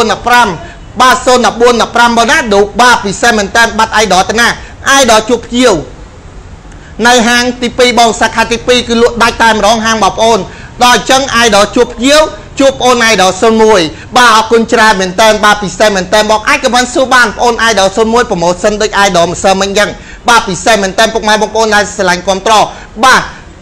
01415បាទ01415បងណាឌុកបាទពិសេសមែនតើបាត់ idol ទៅណា idol ជួបភ្ញៀវនៅហាងទី2បងសាខាទី2គឺលក់ដាច់តែម្ដងហាងបងប្អូនដល់អញ្ចឹង idol ជួបភ្ញៀវជួបបង idol 01បាទអរគុណច្រើនមែនតើបាទពិសេសមែនតើបងអាចក៏បានសួរបានបង idol 01 promotion ដូច idol ម្សិលមិញអញ្ចឹងបាទពិសេសមែនតើពុកម៉ែបងប្អូនដែលស្រឡាញ់គាំទ្របាទ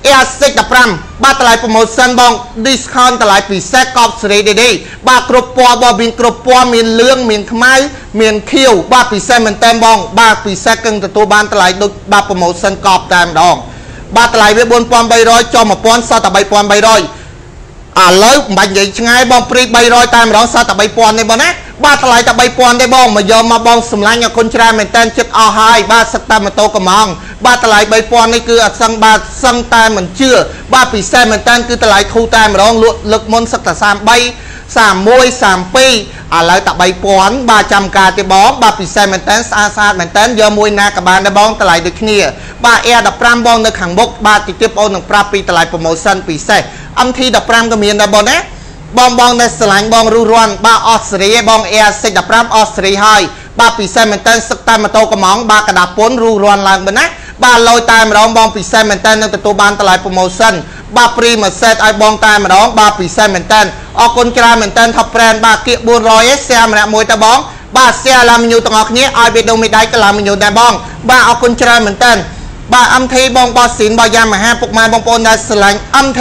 R615 បាទតម្លៃ promotion បង discount តម្លៃពិសេសកប់សេរីនេះបាទគ្រប់ពណ៌បងមានគ្រប់ពណ៌មានលឿងមានខ្មៅមានខៀវបាទពិសេសមែនតើបងបាទពិសេសគឹងទទួលបានតម្លៃដូចបាទ promotion កប់តែម្ដងបាទតម្លៃវា4300ចុះ1000សល់តែ3300ឥឡូវមិនបាច់និយាយឆ្ងាយបងព្រី300តែម្ដងសល់តែ3000ទេបងណាបាទតម្លៃតែ3000ទេបងមកយកមកបងសម្លាញ់អរគុណច្រើនមែនតើចិត្តអស់ហើយបាទសឹកតែម៉ូតូកំងបាទតម្លៃ3000នេះគឺអត់សឹងបាទសឹងតែមិនជឿបាទពិសេសមែនតើគឺតម្លៃធូរតែម្ដងលក់លើកមុនសឹកតែ33 31 32ឥឡូវតែ3000បាទចាំការទេបងបាទពិសេសមែនតើស្អាតមែនតើយកមួយណាក៏បានដែរបងតម្លៃដូចគ្នាបាទ Air 15បងនៅខាងមុខបាទទីទៀតបងនឹងប្រាប់ពីតម្លៃ promotion ពិសេស MT 15ក៏មានដែរបងណាបងនៅស្រឡាញ់បងរុះរាន់បាទអស់សេរីបង Air 15អស់សេរីហើយបាទពិសេសមែនតើសឹកតែម៉ូតូកំងបាទកដាពុនរុះរាន់ឡើងបងណាបាទលយតែម្ដងបងពិសេសមែនតើនឹងទទួលបានតម្លៃ promotion បាទ free message ឲ្យបងតែម្ដងបាទពិសេសមែនតើអរគុណច្រើនមែនតើ top brand បាទគៀក400ឯង share ម្នាក់មួយទៅបងបាទ share ឡាមីញូទាំងអស់គ្នាឲ្យវីដេអូមីដៃក៏ឡាមីញូដែរបងបាទអរគុណច្រើនមែនតើបាទ MT បងបោះស៊ីនបោះយ៉ាមហាពុកម៉ែបងប្អូនដែលស្រឡាញ់ MT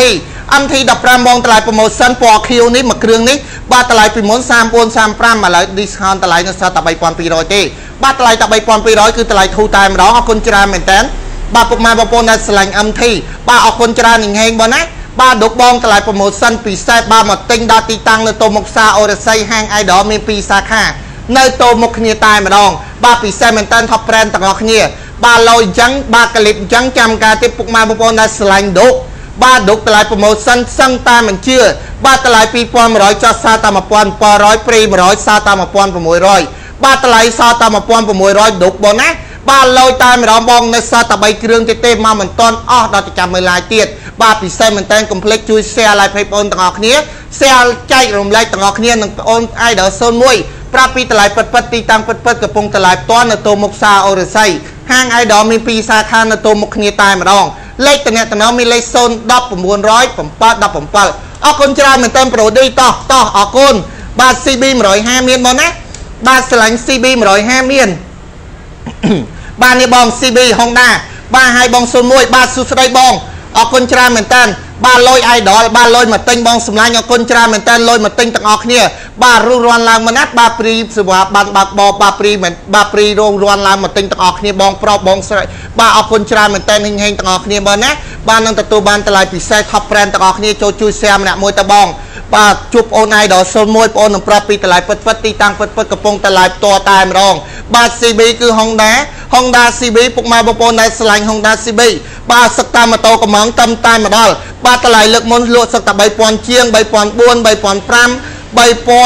15បងតម្លៃ promotion ពណ៌ខៀវនេះមួយគ្រឿងនេះបាទតម្លៃពីមុន34 35ឥឡូវ discount តម្លៃនៅសល់តែ3200ទេបាទតម្លៃតែ3200គឺតម្លៃធូរតែម្ដងអរគុណច្រើនមែនតើបាទពុកម៉ែបងប្អូនដែលស្រឡាញ់ MT បាទអរគុណច្រើននឹងហេងបងណាបាទដុកបងតម្លៃ promotion ពិសេសបាទមកទិញដល់ទីតាំងនៅតូមុខផ្សារអូរស័យហាង Idol មាន2សាខានៅតូមុខគ្នាតែម្ដងបាទពិសេសមែនតើ top brand ទាំងអស់គ្នាបាទឡយអញ្ចឹងបាទក្លីបអញ្ចឹងចាំការទៀតពុកម៉ែបងប្អូនដែលស្រឡាញ់ដុកបាទដុកតម្លៃ promotion សឹងតែមិនជឿបាទតម្លៃ2100ចោះសារតែ1700 ព្រី100សារតែ1600បាទតម្លៃសល់តែ1600ដុកបងណាបាទលយតែម្ដងបងនៅសល់តែ3គ្រឿងទេមកមិនទាន់អស់ដល់ទៅចាំមើលឡាយទៀតបាទពិសេសមែនតើកុំភ្លេចជួយ share like ឲ្យបងប្អូនទាំងអស់គ្នា share ចែករំលែកទាំងអស់គ្នានឹងបងប្អូន Idol 01ប្រាប់ពីតម្លៃពិតទីតាំងពិតកំពុងតម្លៃផ្ទាល់នៅតូមុខផ្សារអូរស័យហាង Idol មាន2សាខានៅតូមុខគ្នាតែម្ដងលេខតំណែងមានលេខ0 1907 17អរគុណច្រើនមែនតើប្រូឌីតោះអរគុណបាទ CB 150មានបងណាបាទស្រឡាញ់ CB 150មានបាទនេះបង CB Honda បាទឲ្យបង01បាទសួស្ដីបងអរគុណច្រើនមែនតើបាទលយ Idol បាទលយមកទិញបងសម្លាញ់អរគុណច្រើនមែនតើលយមកទិញទាំងអស់គ្នាបាទរុះរាន់ឡើងមកណាបាទព្រីសេវាបានបើកបបបាទព្រីមែនបាទព្រីរងរាន់ឡើងមកទិញទាំងអស់គ្នាបងប្រុសបងស្រីបាទអរគុណច្រើនមែនតើហេងទាំងអស់គ្នាបងណាបាទនឹងទទួលបានតម្លៃពិសេស top brand ទាំងអស់គ្នាចូលជួយ share ម្នាក់មួយទៅបងបាទជួបអូន Idol 01បងអូននឹងប្រាប់ពីតម្លៃពិតទីតាំងពិតកំពុងតម្លៃផ្ទាល់តែម្ដងបាទ CB គឺ Honda CB ពុកម៉ែបងប្អូនដែលស្រឡាញ់ Honda CB បាទសឹកតាមម៉ូតូកំងតាមតែម្ដងបាទតម្លៃលើកមុនលក់សឹកតែ3000ជាង3400 3500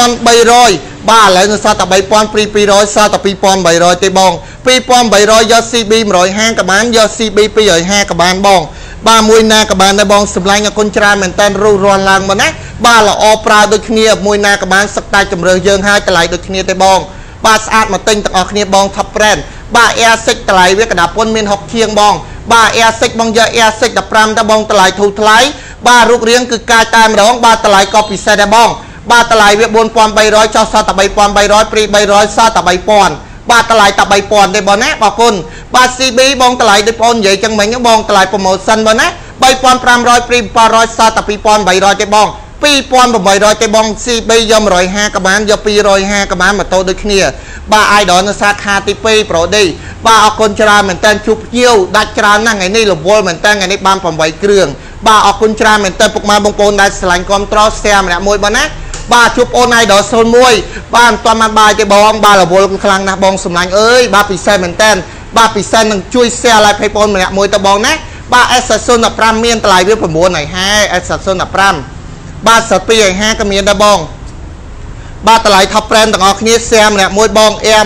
3300បាទឥឡូវនៅសល់តែ3000 200សល់តែ2800ទេបង2800យក CB 150ក៏បានយក CB 250ក៏បានបងបាទមួយណាក៏បានដែរបងសម្លាញ់អរគុណច្រើនមែនតើរុះរាន់ឡើងមកណាបាទល្អប្រើដូចគ្នាមួយណាក៏បានសឹកតែជំរឿយើងហើយតម្លៃដូចគ្នាទេបងបាទស្អាតមកទិញទាំងអស់គ្នាបង top brand បាទ Air 6តម្លៃវាកដាពុនមាន60ជាងបងបាទ Air 6បងយក Air 6 15ទៅបងតម្លៃធូរថ្លៃបាទរូបរាងគឺកាយតែម្ដងបាទតម្លៃក៏ពិសេសដែរបងបាទតម្លៃវា4300ចុះសល់តែ3300ព្រី300សល់តែ3000បាទតម្លៃតែ3000ទេបងណាបងប្អូនបាទ CB បងតម្លៃដូចបងនិយាយចឹងមិញបងតម្លៃ promotion បងណា3500ព្រី700សល់តែ2800ទេបង2800ទេបង CB យក150ក៏បានយក250ក៏បានម៉ូតូដូចគ្នាបាទ Idol នៅសាខាទី2 Prodi បាទអរគុណច្រើនមែនតើជួបភ្ញៀវដាច់ច្រើនណាស់ថ្ងៃនេះរវល់មែនតើថ្ងៃនេះបាន8គ្រឿងបាទអរគុណច្រើនមែនតើពុកម៉ែបងប្អូនដែលស្រឡាញ់គាំទ្រ share ម្នាក់មួយបងណាបាទជួបអូន Idol 01បាទមិនទាន់បានបាយទេបងបាទរវល់ខ្លាំងណាស់បងសម្លាញ់អើយបាទពិសេសមែនតើបាទពិសេសនឹងជួយ share like ឲ្យបងម្នាក់មួយទៅបងណាបាទ S015 មានតម្លៃវា9ហើយហែ S015បាទសត250ក៏មានដែរបងបាទតម្លៃ top brand ទាំងអស់គ្នា share ម្នាក់មួយបង Air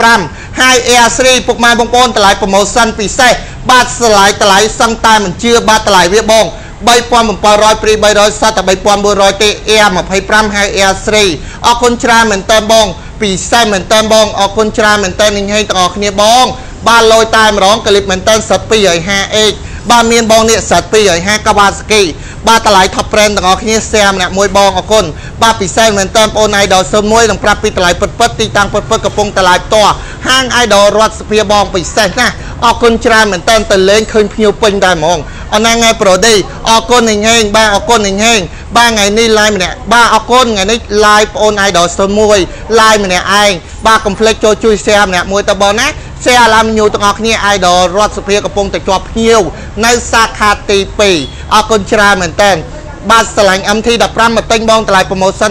25ហើយ Air 3ពុកម៉ែបងប្អូនតម្លៃ promotion ពិសេសបាទតម្លៃសឹងតែមិនជឿបាទតម្លៃវាបង3700ព្រី300សតតែ3400ទេ Air 25ហើយ Air 3អរគុណច្រើនមែនតើបងពិសេសមែនតើបងអរគុណច្រើនមែនតើនឹងហេងទាំងអស់គ្នាបងបាទលយតែម្ដងក្លីបមែនតើសត250Hបាទមានបងនេះសត250កាវ៉ាសាគីបាទតម្លៃ top brand ទាំងអស់គ្នា share ម្នាក់មួយបងអរគុណបាទពិសេសមែនតើបងអូន Idol 01នឹងប្រាប់ពីតម្លៃពិតទីតាំងពិតកំពុងតម្លៃផ្ទាល់ហាង Idol រដ្ឋសភាបងពិសេសណាស់អរគុណច្រើនមែនតើទៅលេងឃើញភ្ញៀវពេញដែរហ្មងអរណាថ្ងៃប្រូឌីអរគុណហេងបាទអរគុណហេងបាទថ្ងៃនេះ live ម្នាក់បាទអរគុណថ្ងៃនេះ live បងអូន Idol 01 live ម្នាក់ឯងបាទកុំភ្លេចចូលជួយ share ម្នាក់មួយទៅបងណា share ឡាមញូទាំងអស់គ្នា Idol រដ្ឋសភាកំពុងតែជាប់ភ្ញៀវនៅសាខាទី2អរគុណច្រើនមែនតើបាទឆ្លាញ់ MT 15មកទិញបងតម្លៃ promotion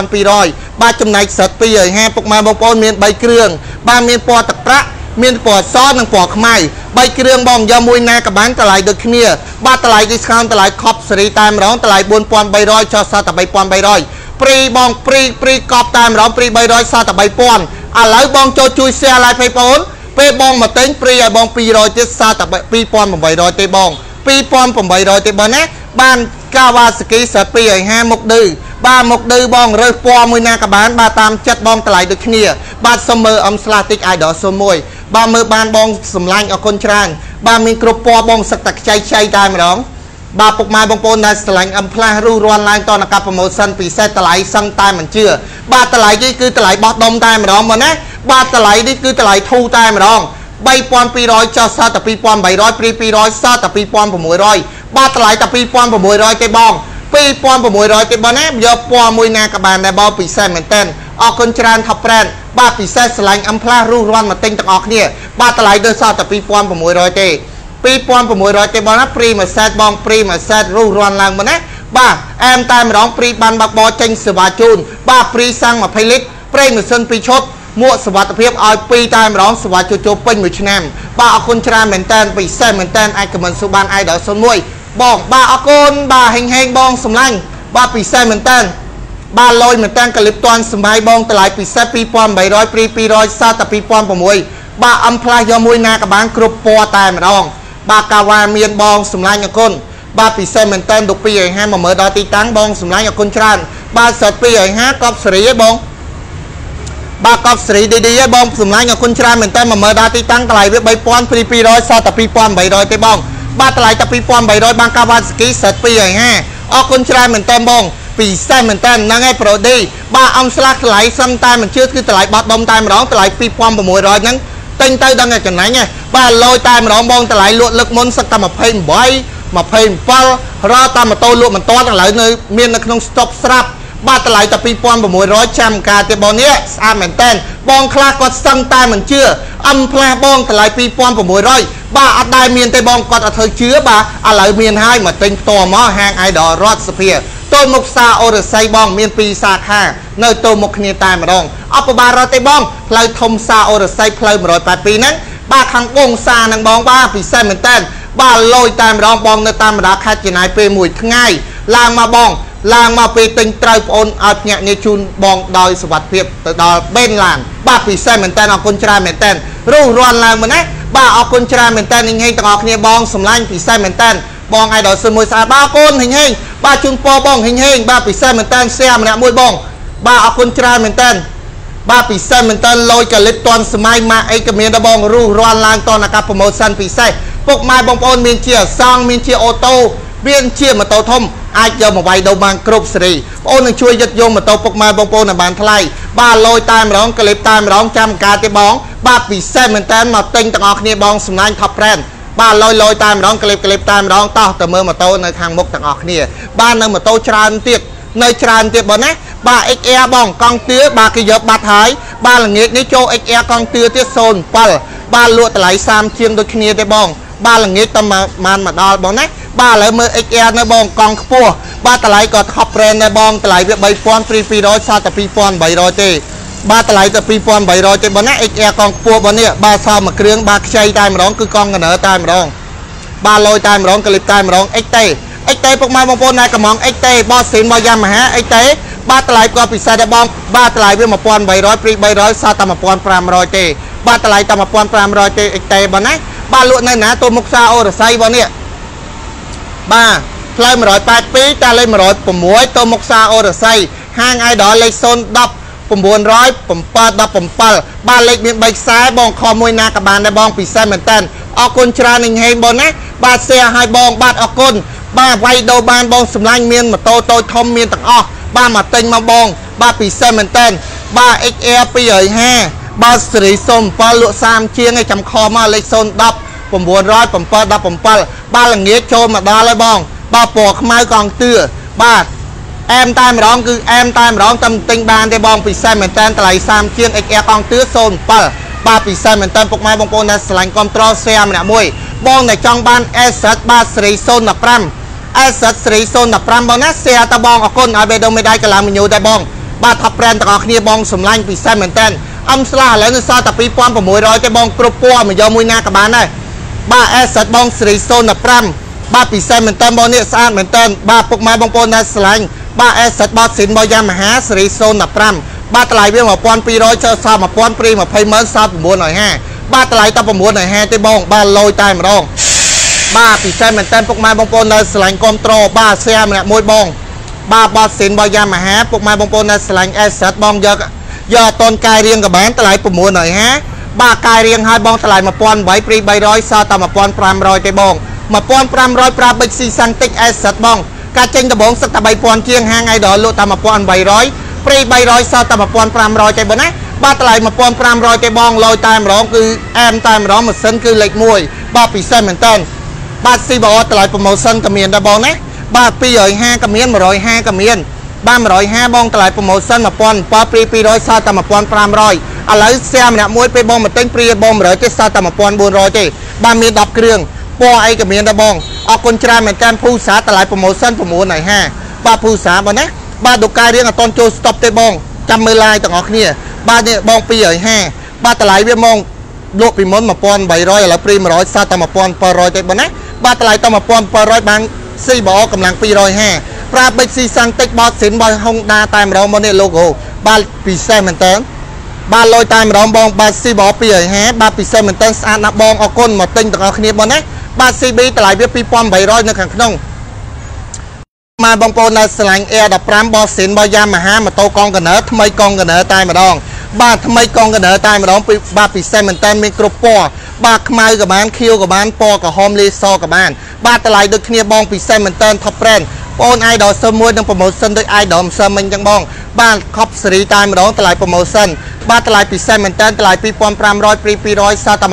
3200 បាទចំណែកសិត250ពុកម៉ែបងប្អូនមាន3គ្រឿងបាទមានពណ៌ទឹកប្រាក់មានពណ៌សនិងពណ៌ខ្មៅ3គ្រឿងបងយកមួយណាក៏បានតម្លៃដូចគ្នាបាទតម្លៃ discount តម្លៃ cop សេរីតែម្ដងតម្លៃ 4300 ចុះសល់តែ 3300 ព្រីបងព្រីកប់តែម្ដងព្រី300សល់តែ 3000 ឥឡូវបងចូលជួយ share live ឲ្យបងពេលបងមកទិញព្រីឲ្យបង200ទៀតសល់តែ 2800 ទេបង2800 ទេបងណាបានកាវ៉ាសាគីសិត250មុខឌឺបាទមុខឌឺបងរើសពណ៌មួយណាក៏បានបាទតាមចិត្តបងតម្លៃដូចគ្នាបាទសុំមើលអំស្លាតិច idol 01បាទមើលបានបងសម្លាញ់អរគុណច្រើនបាទមានគ្រប់ពណ៌បងសឹកតែខ្ចីតែម្ដងបាទពុកម៉ែបងប្អូនដែលស្រឡាញ់អំផ្លាស់រੂរាន់ឡើងតនកា promotion ពិសេសតម្លៃសឹងតែមិនជឿបាទតម្លៃនេះគឺតម្លៃបោះដុំតែម្ដងបងណាបាទតម្លៃនេះគឺតម្លៃធូរតែម្ដង 3200 ចុះសល់តែ 2800 ព្រី200សល់តែ 2600 បាទតម្លៃតែ 2600 ទេបង2600 ទេបងណាយកពណ៌មួយណាក៏បានដែរបងពិសេសមែនតើអរគុណច្រើន Top Brand បាទពិសេសស្រឡាញ់អំផ្លាស់រੂរាន់មកទិញទាំងអស់គ្នាបាទតម្លៃដូចសល់តែ 2600 ទេ 2600 ទេបងណាព្រីមួយសេតបងព្រីមួយសេតរੂរាន់ឡើងបងណាបាទអែមតែម្ដងព្រីបានបាក់បោចេញសេវាជូនបាទព្រីសាំង20លីត្រប្រេងម៉ាស៊ីន2ឈុតមួកសុវត្ថិភាពឲ្យ2តែម្ដងសេវាជួសពេញមួយឆ្នាំបាទអរគុណច្រើនមែនតើពិសេសមែនតើអាចខមមិនស៊ូបាន idol 01បងបាទអរគុណបាទហេងបងសម្លាញ់បាទពិសេសមែនតើបាទលយមែនតើកលិបតាន់សម្បាយបងតម្លៃពិសេស 2800 ព្រី200សល់តែ 2006 បាទអំផ្លាស់យកមួយណាក៏បានគ្រប់ពណ៌តែម្ដងបាទកាវ៉ាមានបងសម្លាញ់អរគុណបាទពិសេសមែនតើទុក250មកមើលដល់ទីតាំងបងសម្លាញ់អរគុណច្រើនបាទសិត250កប់សេរីឯងបងបាទកប់សេរីឌីឌីឯងបងសម្លាញ់អរគុណច្រើនមែនតើមកមើលដល់ទីតាំងតម្លៃវា 3000 ព្រី200សល់តែ 2800 ទេបងបាទតម្លៃតែ 2800 បានកាវ៉ាស្គីសិត250អរគុណច្រើនមែនតើបងពិសេសមែនតើហ្នឹងឯងប្រូឌីបាទអំស្លាស់តម្លៃសឹមតែមិនជឿគឺតម្លៃបោះដុំតែម្ដងតម្លៃ 2600 ហ្នឹងទិញទៅដឹងតែចំណាញ់ហ៎បាទលយតែម្ដងបងតម្លៃលក់លើកមុនសឹកតែ28 27រត់តាមម៉ូតូលក់មិនតាន់ឥឡូវនៅមាននៅក្នុងស្តុកស្រាប់បាទតម្លៃតែ 2600 ចាំការទេបងនេះស្អាតមែនតើបងខ្លះគាត់ស្ទឹងតែមិនជឿអំផ្លាស់បងតម្លៃ 2600 បាទអត់ដែលមានទេបងគាត់អត់ធ្វើជឿបាទឥឡូវមានហើយមកទិញផ្ទាល់មកហាង idol រដ្ឋសភាទល់មុខផ្សារអូរស័យបងមាន2សាខានៅទល់មុខគ្នាតែម្ដងអត់ពិបាករត់ទេបងផ្លូវធំផ្សារអូរស័យផ្លូវ182ហ្នឹងបាទខាងបងផ្សារហ្នឹងបងបាទពិសេសមែនតើបាទលយតែម្ដងបងនៅតាមបណ្ដាខេត្តចំណាយពេលមួយថ្ងៃឡើងមកបងឡើងមកពេលទិញត្រូវប្អូនឲ្យភ្នាក់ងារជូនបងដោយសុវត្ថិភាពទៅដល់បេនឡានបាទពិសេសមែនតើអរគុណច្រើនមែនតើរੂរាន់ឡើងមកណាបាទអរគុណច្រើនមែនតើញញទាំងអស់គ្នាបងសម្លាញ់ពិសេសមែនតើបងឲ្យដល់មួយស្អាតបាទអរគុណហេងបាទជូនពរបងហេងបាទពិសេសមែនតើแชร์ម្នាក់មួយបងបាទអរគុណច្រើនមែនតើបាទពិសេសមែនតើលយកលិបតាន់សម័យម៉ាក់អីក៏មានដែរបងរੂរាន់ឡើងតនកា promotion ពិសេសពុកម៉ែបងប្អូនមានជាអសង្ឃមានជាអូតូមានជាម៉ូតូធំអាចយកមកវាយដូរបានគ្រប់សេរីបងអូននឹងជួយយឹតយកម៉ូតូពុកម៉ែបងប្អូនឲ្យបានថ្លៃបាទលយតែម្ដងក្លីបតែម្ដងចាំការទេបងបាទពិសេសមែនតើមកទិញទាំងអស់គ្នាបងសម្លាញ់ Top Brand បាទលយតែម្ដងក្លីបតែម្ដងតោះទៅមើលម៉ូតូនៅខាងមុខទាំងអស់គ្នាបាទនៅម៉ូតូច្រើនទៀតនៅច្រើនទៀតបងណាបាទ XR បងកង់ទឿបាទគេយកបាត់ហើយបាទល្ងាចនេះចូល XR កង់ទឿទៀត07បាទលក់តម្លៃ30ជាងដូចគ្នាទេបងបាទល្ងាចតាមបានមកដល់បងណាបាទឥឡូវមើល XR នៅបងកង់ខ្ពស់បាទតម្លៃក៏ Top Brand ដែរបងតម្លៃវា 3000 ព្រី200សល់តែ 2800 ទេបាទតម្លៃតែ 2800 ទេបងណា XR កង់ខ្ពស់បងនេះបាទសល់មួយគ្រឿងបាទខ្ចីតែម្ដងគឺកង់កណើតែម្ដងបាទលយតែម្ដងក្លីបតែម្ដង XT ពុកម៉ែបងប្អូនណែកំង XT បោះសេនមកយ៉ាម៉ាហា XT បាទតម្លៃក៏ពិសេសដែរបងបាទតម្លៃវា 1800 ព្រី300សល់តែ 1500 ទេបាទតម្លៃតែ 1500 ទេ XT បងណាបាទលក់នៅណាទល់មុខផ្សារអូរស័យបងនេះបាទផ្លូវ182តាលេខ106ទល់មុខផ្សារអូរស័យហាង idol លេខ010 907 បាទលេខមាន3ខ្សែបងខមួយណាក៏បានដែរបងពិសេសមែនតើអរគុណច្រើននឹងហេងបងណាបាទ share ឲ្យបងបាទអរគុណបាទវាយដូរបានបងសម្លាញ់មានម៉ូតូតូចធំមានទាំងអស់បាទមកទិញមកបងបាទពិសេសមែនតើបាទ XR 250បាទសេរី07លក់30ជាងឯចាំខមកលេខ010 907 បាទល្ងាចចូលមកដល់ហើយបងបាទពណ៌ខ្មៅកង់ទឿបាទអែមតែម្ដងគឺអែមតែម្ដងតែទិញបានទេបងពិសេសមែនតើតម្លៃ30ជាង XR កង់ទឿ07បាទពិសេសមែនតើពុកម៉ែបងប្អូនដែលស្រឡាញ់គ្រប់ត្រូល share ម្នាក់មួយបងដែលចង់បាន S បាទសេរី015 asset ស្រី015បងណា share តបងអរគុណឲ្យបេដងមេដៃកលាមញូដែរបងបាទ top brand ទាំងអស់គ្នាបងសម្លាញ់ពិសេសមែនតើអំស្លាឥឡូវនៅសល់តែ 2600 ទេបងគ្រប់ពណ៌មកយកមួយណាក៏បានដែរបាទ asset បងស្រី015បាទពិសេសមែនតើបងនេះស្អាតមែនតើបាទពុកម៉ែបងប្អូនដែលស្រឡាញ់បាទ asset បតស៊ីនរបស់យ៉ាម៉ាហាស្រី015បាទតម្លៃវា 1200 ចុះសល់ 1000 ព្រី 200000 សល់ 950 បាទតម្លៃតែ 950 ទេបងបាទលយតែម្ដងបាទពិសេសមែនតើពុកម៉ែបងប្អូនដែលស្រឡាញ់គាំទ្របាទ share ម្នាក់មួយបងបាទបតស៊ីនរបស់យ៉ាម៉ាហាពុកម៉ែបងប្អូនដែលស្រឡាញ់ asset បងយកអត់តនកាយរៀងក៏បានតម្លៃ 950 បាទកាយរៀងឲ្យបងតម្លៃ 1800 ព្រី 300 សល់តែ 1500 ទេបង 1500 ប្រាប់បិចស៊ីសាំងតិច asset បងការចេញដំបងសឹកតែ 3000 ជាងហាងឯដល់លក់តែ 1800 ព្រី 300 សល់តែ 1500 ទេបងណាបាទតម្លៃ 1500 ទេបងលយតែម្ដងគឺអែមតែម្ដងម៉ាស៊ីនគឺលេខ1បាទពិសេសមែនតើបាទ CBO តម្លៃ promotion ក៏មានដែរបងណាបាទ250ក៏មាន150ក៏មានបាទ150បងតម្លៃ promotion 1700 ព្រី 200 សល់តែ 1500 ឥឡូវ share ម្នាក់មួយពេលបងមកទិញព្រីបង100ទេសល់តែ 1400 ទេបាទមាន10គ្រឿងពណ៌អីក៏មានដែរបងអរគុណច្រើនមែនតើភូសាតម្លៃ promotion 950បាទភូសាបងណាបាទដូកាយរៀងអត់តន់ចូល stop ទេបងចាំមើល live ទាំងអស់គ្នាបាទនេះបង250បាទតម្លៃវាមកលក់ពីមុន 1800 ឥឡូវព្រី100សល់តែ 1700 ទេបងណាបាទតម្លៃតែ 1700 បាន CBO កម្លាំង250ប្រាប់បិចស៊ីសាំងតិចបតសិនរបស់ Honda តែម្ដងមកនេះ logo បាទពិសេសមែនតើបាទលយតែម្ដងបងបាទ CBO 250បាទពិសេសមែនតើស្អាតណាស់បងអរគុណមកទិញទាំងអស់គ្នាបងណាបាទ CB តម្លៃវា 2800 នៅខាងក្នុងមកបងប្អូនដែលស្រឡាញ់ Air 15បតសិនរបស់ Yamaha ម៉ូតូកង់កណើថ្មីកង់កណើតែម្ដងបាទថ្មីកង់កណើតែម្ដងបាទពិសេសមែនតើមានគ្រប់ពណ៌បាទខ្មៅក៏បានខៀវក៏បានពណ៌ក្រហមលេសក៏បានបាទតម្លៃដូចគ្នាបងពិសេសមែនតើ top brand បងអាយដល់សើមួយនឹង promotion ដូចអាយដល់សើមិញចឹងបងបាទខប់សេរីតែម្ដងតម្លៃ promotion បាទតម្លៃពិសេសមែនតើតម្លៃ 2500 ព្រី 200 សល់តែ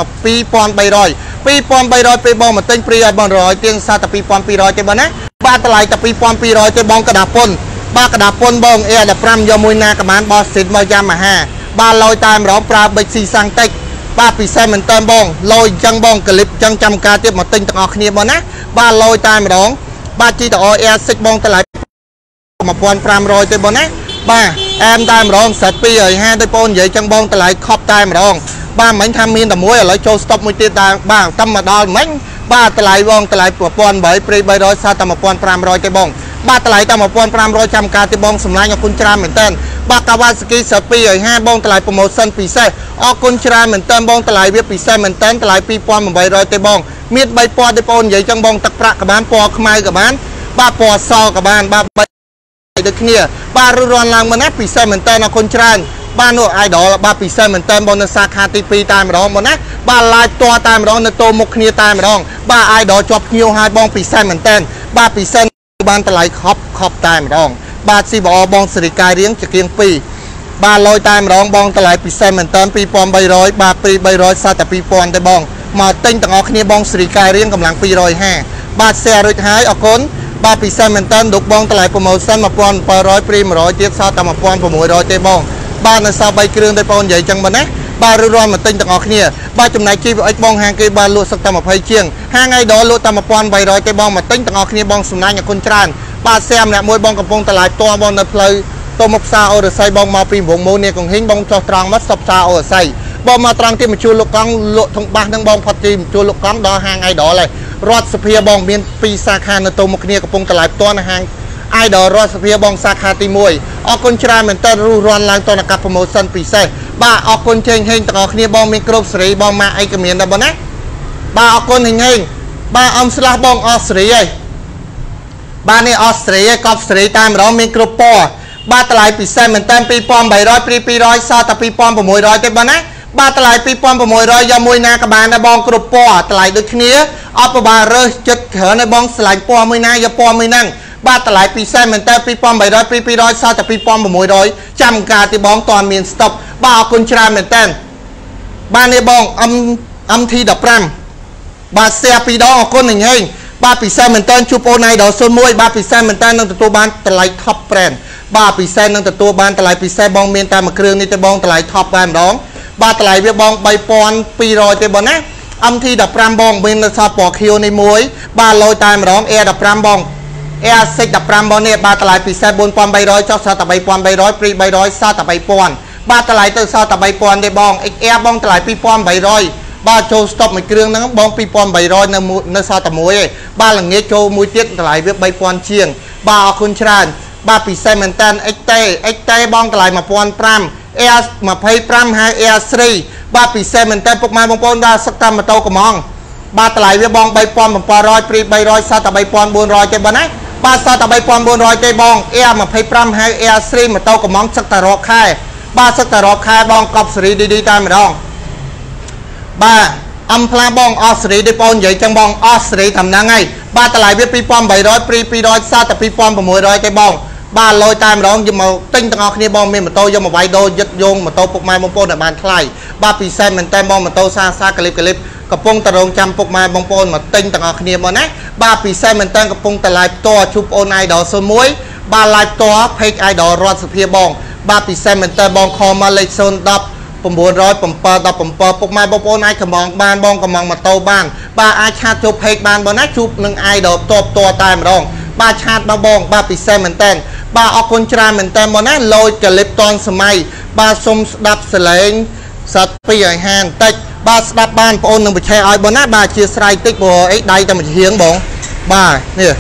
2300 2300ពេលបងមកទិញព្រីឲ្យបង100ទៀងសល់តែ 2200 ទេបងណាបាទតម្លៃតែ 2200 ទេបងកដាពុនបាទកដាពុនបង Air 15យកមួយណាក៏បានបោះសិនមកយ៉ាម៉ាហាបាទលយតែម្ដងប្រើបិចស៊ីសាំងតិចបាទពិសេសមែនតើបងលយចឹងបងក្លីបចឹងចាំការទៀតមកទិញទាំងអស់គ្នាបងណាបាទលយតែម្ដងបាទ GTO Air 6បងតម្លៃ 1500 ទេបងណាបាទអែមតែម្ដងសិត250ដោយបងនិយាយចឹងបងតម្លៃខប់តែម្ដងបាទមិញថាមានតែមួយឥឡូវចូល stop មួយទៀតដែរបាទតែមកដល់មិញបាទតម្លៃបងតម្លៃ 1800 ព្រី 300 សល់តែ 1500 ទេបងបាទតម្លៃតែ 1500 ចាំការទេបងសម្លាញ់អរគុណច្រើនមែនតើបាទ Kawasaki សិត250បងតម្លៃ promotion ពិសេសអរគុណច្រើនមែនតើបងតម្លៃវាពិសេសមែនតើតម្លៃ 2800 ទេបងមាន3ពណ៌ទេបងនិយាយចឹងបងទឹកប្រាក់ក៏បានពណ៌ខ្មៅក៏បានបាទពណ៌សក៏បានបាទដូចគ្នាបាទរត់ឡើងមកណាពិសេសមែនតើអរគុណច្រើនបាទនោះ idol បាទពិសេសមែនតើបងនៅសាខាទី2តែម្ដងបងណាបាទ live តតែម្ដងនៅតមុខគ្នាតែម្ដងបាទ idol ជាប់ភ្ញៀវឲ្យបងពិសេសមែនតើបាទពិសេសបានតម្លៃខប់តែម្ដងបាទ CBO បងសេរីកាយរៀងជាគៀង2បាទលយតែម្ដងបងតម្លៃពិសេសមែនតើ 2300 បាទ 300 សល់តែ 2000 ទេបងមកទិញទាំងអស់គ្នាបងសេរីកាយរៀងកម្លាំង 250បាទ share រួចហើយអរគុណបាទពិសេសមែនតើលោកបងតម្លៃ promotion 1700 ព្រី 100 ទៀតសល់តែ 1600 ទេបងបាទនៅសល់3គ្រឿងទេបងនិយាយចឹងបងណាបាទរត់មកទិញទាំងអស់គ្នាបាទចំណែក GVX បងហាងគេបាទលក់សឹកតែ20ជាងហាងឯដល់លក់តែ 1800 ទេបងមកទិញទាំងអស់គ្នាបងសំណាញ់អរគុណច្រើនបាទ share ម្នាក់មួយបងកំពុងតម្លៃផ្ទាល់បងនៅផ្លូវទៅមុខផ្សារអូរស័យបងមកពីវងមូនេះកង្ហិញបងចុះត្រង់មកស្តុបផ្សារអូរស័យបងមកត្រង់ទីមកជួលលោកកង់លក់ធំបាសនឹងបងផុតទីមកជួលលោកកង់ដល់ហាងឯដល់ហើយរត់សភាបងមាន2សាខានៅទៅមុខគ្នាកំពុងតម្លៃផ្ទាល់នៅហាងidol រត់សភាបងសាខាទី1អរគុណច្រើនមែនតើរស់រាន់ឡើងតនកាប់ promotion ពិសេសបាទអរគុណជេងហេងទាំងអស់គ្នាបងមានគ្រប់សេរីបងម៉ាក់អីក៏មានដែរបងណាបាទអរគុណហេងហេងបាទអំស្លាស់បងអស់សេរីហើយបាទនេះអស់សេរីហើយកប់សេរីតែម្ដងមានគ្រប់ពណ៌បាទតម្លៃពិសេសមែនតើ 2300 ព្រី 200 សល់តែ 2600 ទេបងណាបាទតម្លៃ 2600 យកមួយណាក៏បានដែរបងគ្រប់ពណ៌តម្លៃដូចគ្នាអត់ពិបាករើសចិត្តច្រើនឲ្យបងឆ្លាញ់ពណ៌មួយណាយកពណ៌មួយហ្នឹងបាទតម្លៃពិសេសមែនតើ 2800 ព្រី 200 សល់តែ 2600 ចាំការទីបងតើមាន stop បាទអរគុណច្រើនមែនតើបាទនេះបង MT15 បាទ share 2ដងអរគុណហេងបាទពិសេសមែនតើជួបអូនឯដល់01បាទពិសេសមែនតើនឹងទទួលបានតម្លៃ top brand បាទពិសេសនឹងទទួលបានតម្លៃពិសេសបងមានតែមួយគ្រឿងនេះទេបងតម្លៃ top តែម្ដងបាទតម្លៃវាបង 3200 ទេបងណា MT15 បងមាននៅសល់ពណ៌ខៀវនេះមួយបាទលយតែម្ដង Air 15បង Air 6 15បងនេះបាទតម្លៃពិសេស 4300 ចុះសល់តែ 3300 ព្រី 300 សល់តែ 3000 បាទតម្លៃទៅសល់តែ 3000 ទេបង XR បងតម្លៃ 2800 បាទចូល stop មួយគ្រឿងហ្នឹងបង 2800 នៅសល់តែមួយឯងបាទល្ងាចចូលមួយទៀតតម្លៃវា 3000 ជាងបាទអរគុណច្រើនបាទពិសេសមែនតើ XT បងតម្លៃ 1500 Air 25 ហើយ Air 3 បាទពិសេសមែនតើពុកម៉ែបងប្អូនបាទសឹកតាមម៉ូតូកំងបាទតម្លៃវាបង 3700 ព្រី 300 សល់តែ 3400 ទេបងណាបាទសល់តែ 3400 ទេបង Air 25 ហើយ Air 3 ម៉ូតូកំងសឹកតែរកខែបាទសឹកតែរកខែបងកប់សេរី DD តែម្ដងបាទអំផ្លាបងអស់សេរីទេបងនិយាយចឹងបងអស់សេរីតាមហ្នឹងហើយបាទតម្លៃវា 2800 ព្រី 200 សល់តែ 2600 ទេបងបាទលយតែម្ដងយកមកទិញទាំងអស់គ្នាបងមានម៉ូតូយកមកវាយដូរយឹតយងម៉ូតូពុកម៉ែបងប្អូនដែលបានថ្លៃបាទពិសេសមែនតើបងម៉ូតូសាកលិបកំពុងតរងចាំពុកម៉ែបងប្អូនមកទិញទាំងអស់គ្នាមកណាបាទពិសេសមែនតើកំពុងតឡាយផ្ទាល់ជួបអូន idol 01បាទ live ផ្ទាល់ page idol រតសុភាបងបាទពិសេសមែនតើបងខមមកលេខ010 907 ពុកម៉ែបងប្អូនអាចកំងបានបងកំងម៉ូតូបានបាទអាចឆាតចូល page បានបងណាជួបនឹង idol ផ្ទាល់តែម្ដងបាទឆាតមកបងបាទពិសេសមែនតើបាទអរគុណច្រើនមែនតើបងណាលយកលិបតនសម័យបាទសុំស្ដាប់សលេងសត្វពីឲ្យហានតិចបាទស្ដាប់បានបងអូននឹងបញ្ឆេះឲ្យបងណាបាទជាស្រ័យតិចព្រោះអីដៃតែមួយហៀងបងបាទនេះ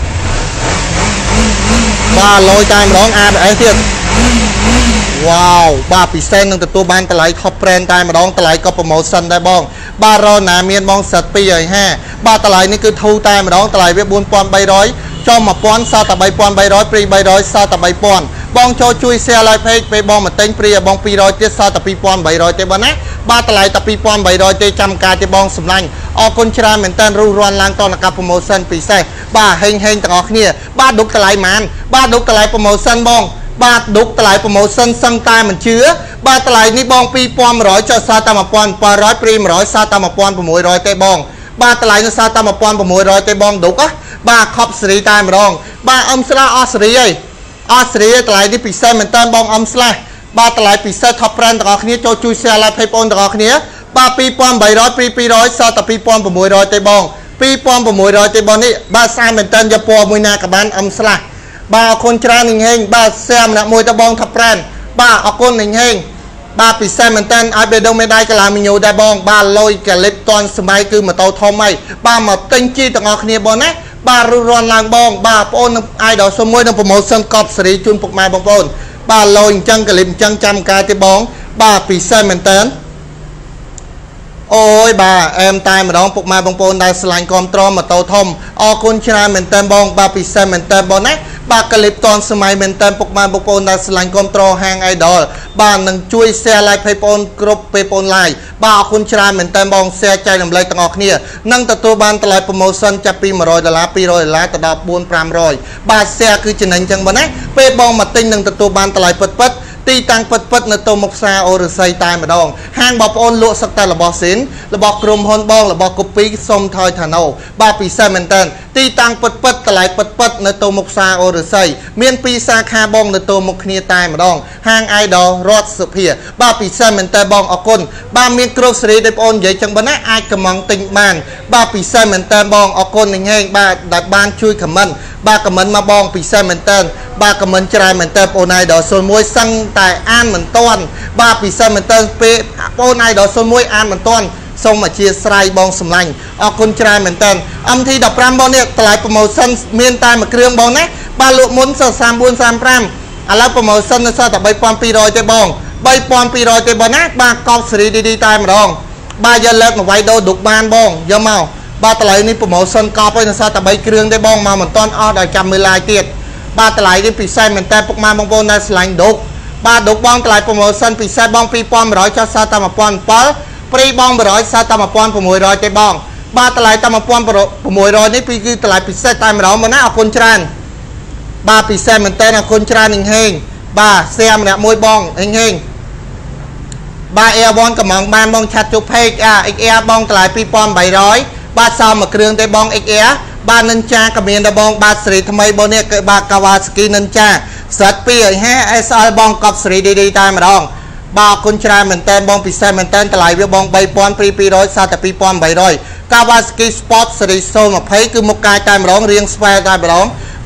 បាទលយតែម្ដង ABS ទៀតវ៉ាវបាទពិសេសនឹងទទួលបានតម្លៃ top brand តែម្ដងតម្លៃក៏ promotion ដែរបងបាទរណាមានបងសិត250បាទតម្លៃនេះគឺធូរតែម្ដងតម្លៃវា 4300 ចូល 1000 សល់តែ 3300 ព្រី 300 សល់តែ 3000 បងចូលជួយ share live page ពេលបងមកទិញព្រីឲ្យបង200ទៀតសល់តែ 2800 ទេបងណាបាទតម្លៃតែ 2800 ទេចាំការទេបងសម្លាញ់អរគុណច្រើនមែនតើរុះរាន់ឡើងតនកា promotion ពិសេសបាទហេងទាំងអស់គ្នាបាទឌុកតម្លៃម៉ានបាទឌុកតម្លៃ promotion បងបាទឌុកតម្លៃ promotion សឹងតែមិនជឿបាទតម្លៃនេះបង 2100 ចុះសល់តែ 1700 ព្រី 100 សល់តែ 1600 ទេបងបាទតម្លៃនេះសល់តែ 1600 ទេបងឌុកបាទខប់សេរីតែម្ដងបាទអ៊ំស្លាអស់សេរីហើយអស់សេរីតម្លៃនេះពិសេសមែនតើបងអ៊ំស្លាបាទតម្លៃពិសេស top brand ទាំងអស់គ្នាចូលជួយ share live page បងទាំងអស់គ្នាបាទ 2800 ព្រី 200 សល់តែ 2600 ទេបង2600 ទេបងនេះបាទស្អាតមែនតើយកពណ៌មួយណាក៏បានអ៊ំស្លាបាទអរគុណច្រើនហេងបាទ share ម្នាក់មួយទៅបង top brand បាទអរគុណហេងបាទពិសេសមែនតើឲ្យបេដងមេដៃកាឡាមីញូដែរបងបាទលុយកាលិបតនសម័យគឺម៉ូតូធំហើយបាទមកទិញជីទាំងអស់គ្នាបងណាបាទរុះរាន់ឡើងបងបាទបងអូន idol 01នឹង promotion កប់សេរីជូនពុកម៉ែបងប្អូនបាទលុយអញ្ចឹងកាលិបអញ្ចឹងចាំការទេបងបាទពិសេសមែនតើអូយបាទអែមតែម្ដងពុកម៉ែបងប្អូនដែលស្រឡាញ់គាំទ្រម៉ូតូធំអរគុណច្រើនមែនតើបងបាទពិសេសមែនតើបងណាបាទកាលិបតនសម័យមែនតើពុកម៉ែបងប្អូនដែលស្រឡាញ់គាំទ្រហាង idol បាទនឹងជួយ share live page បងគ្រប់ពេលបង live បាទអរគុណច្រើនមែនតើបង share ចែករំលែកទាំងអស់គ្នានឹងទទួលបានតម្លៃ promotion ចាប់ពី$100 $200ទៅដល់400-500បាទ share គឺចំណេញចឹងបងណាពេលបងមកទិញនឹងទទួលបានតម្លៃពិតទីតាំងពិតនៅទៅមុខផ្សារអូរស័យតែម្ដងហាងបងប្អូនលក់សឹកតែរបស់ស៊ីនរបស់ក្រុមហ៊ុនបងរបស់កូពីសុំថយថាណូបាទពិសេសមែនតើទីតាំងពិតតម្លៃពិតនៅទៅមុខផ្សារអូរស័យមាន2សាខាបងនៅទៅមុខគ្នាតែម្ដងហាង idol រតសុភាបាទពិសេសមែនតើបងអរគុណបាទមានគ្រប់សេរីទេបងនិយាយចឹងបងណាអាចកំងទិញបានបាទពិសេសមែនតើបងអរគុណហេងបាទដែលបានជួយ comment បាទ comment មកបងពិសេសមែនតើបាទ comment ច្រើនមែនតើបង idol 01សឹងតែអានមិនទាន់បាទពិសេសមែនតើពេលបង idol 01អានមិនទាន់សូមអធិស្ឋានបងសម្លាញ់អរគុណច្រើនមែនតើ MT 15បងនេះតម្លៃ promotion មានតែមួយគ្រឿងបងណាបាទលក់មុនស34 35ឥឡូវ promotion នៅសល់តែ 3200 ទេបង3200 ទេបងណាបាទកប់សេរី DD តែម្ដងបាទយកលើកមកវាយដូរឌុកបានបងយកមកបាទតម្លៃនេះ promotion កប់ហើយនៅសល់តែ3គ្រឿងទេបងមកមិនទាន់អស់ដល់ចាំមើល live ទៀតបាទតម្លៃនេះពិសេសមែនតើពុកម៉ែបងប្អូនដែលស្រឡាញ់ឌុកបាទឌុកបងតម្លៃ promotion ពិសេសបង 2100 ចុះសល់តែ 1700 ព្រីបង100សល់តែ 1600 ទេបងបាទតម្លៃតែ 1600 នេះគឺតម្លៃពិសេសតែម្ដងមកណាអរគុណច្រើនបាទពិសេសមែនតើអរគុណច្រើនហេងបាទ share ម្នាក់មួយបងហេងបាទ Air1 កំងបានបងឆាត់ជុក page XR បងតម្លៃ 2800 បាទសល់មួយគ្រឿងទេបង XR បាទនិនចាក៏មានដែរបងបាទសេរីថ្មីបងនេះគឺបាទ Kawasaki និនចាស្រិត250 SL បងកប់សេរី DD តែម្ដងបាទអរគុណច្រើនមែនតើបងពិសេសមែនតើតម្លៃវាបង 3200 សល់តែ 2800 Kawasaki Sport Series 020 គឺមុខកាយតែម្ដងរៀងស្វែតែម្ដង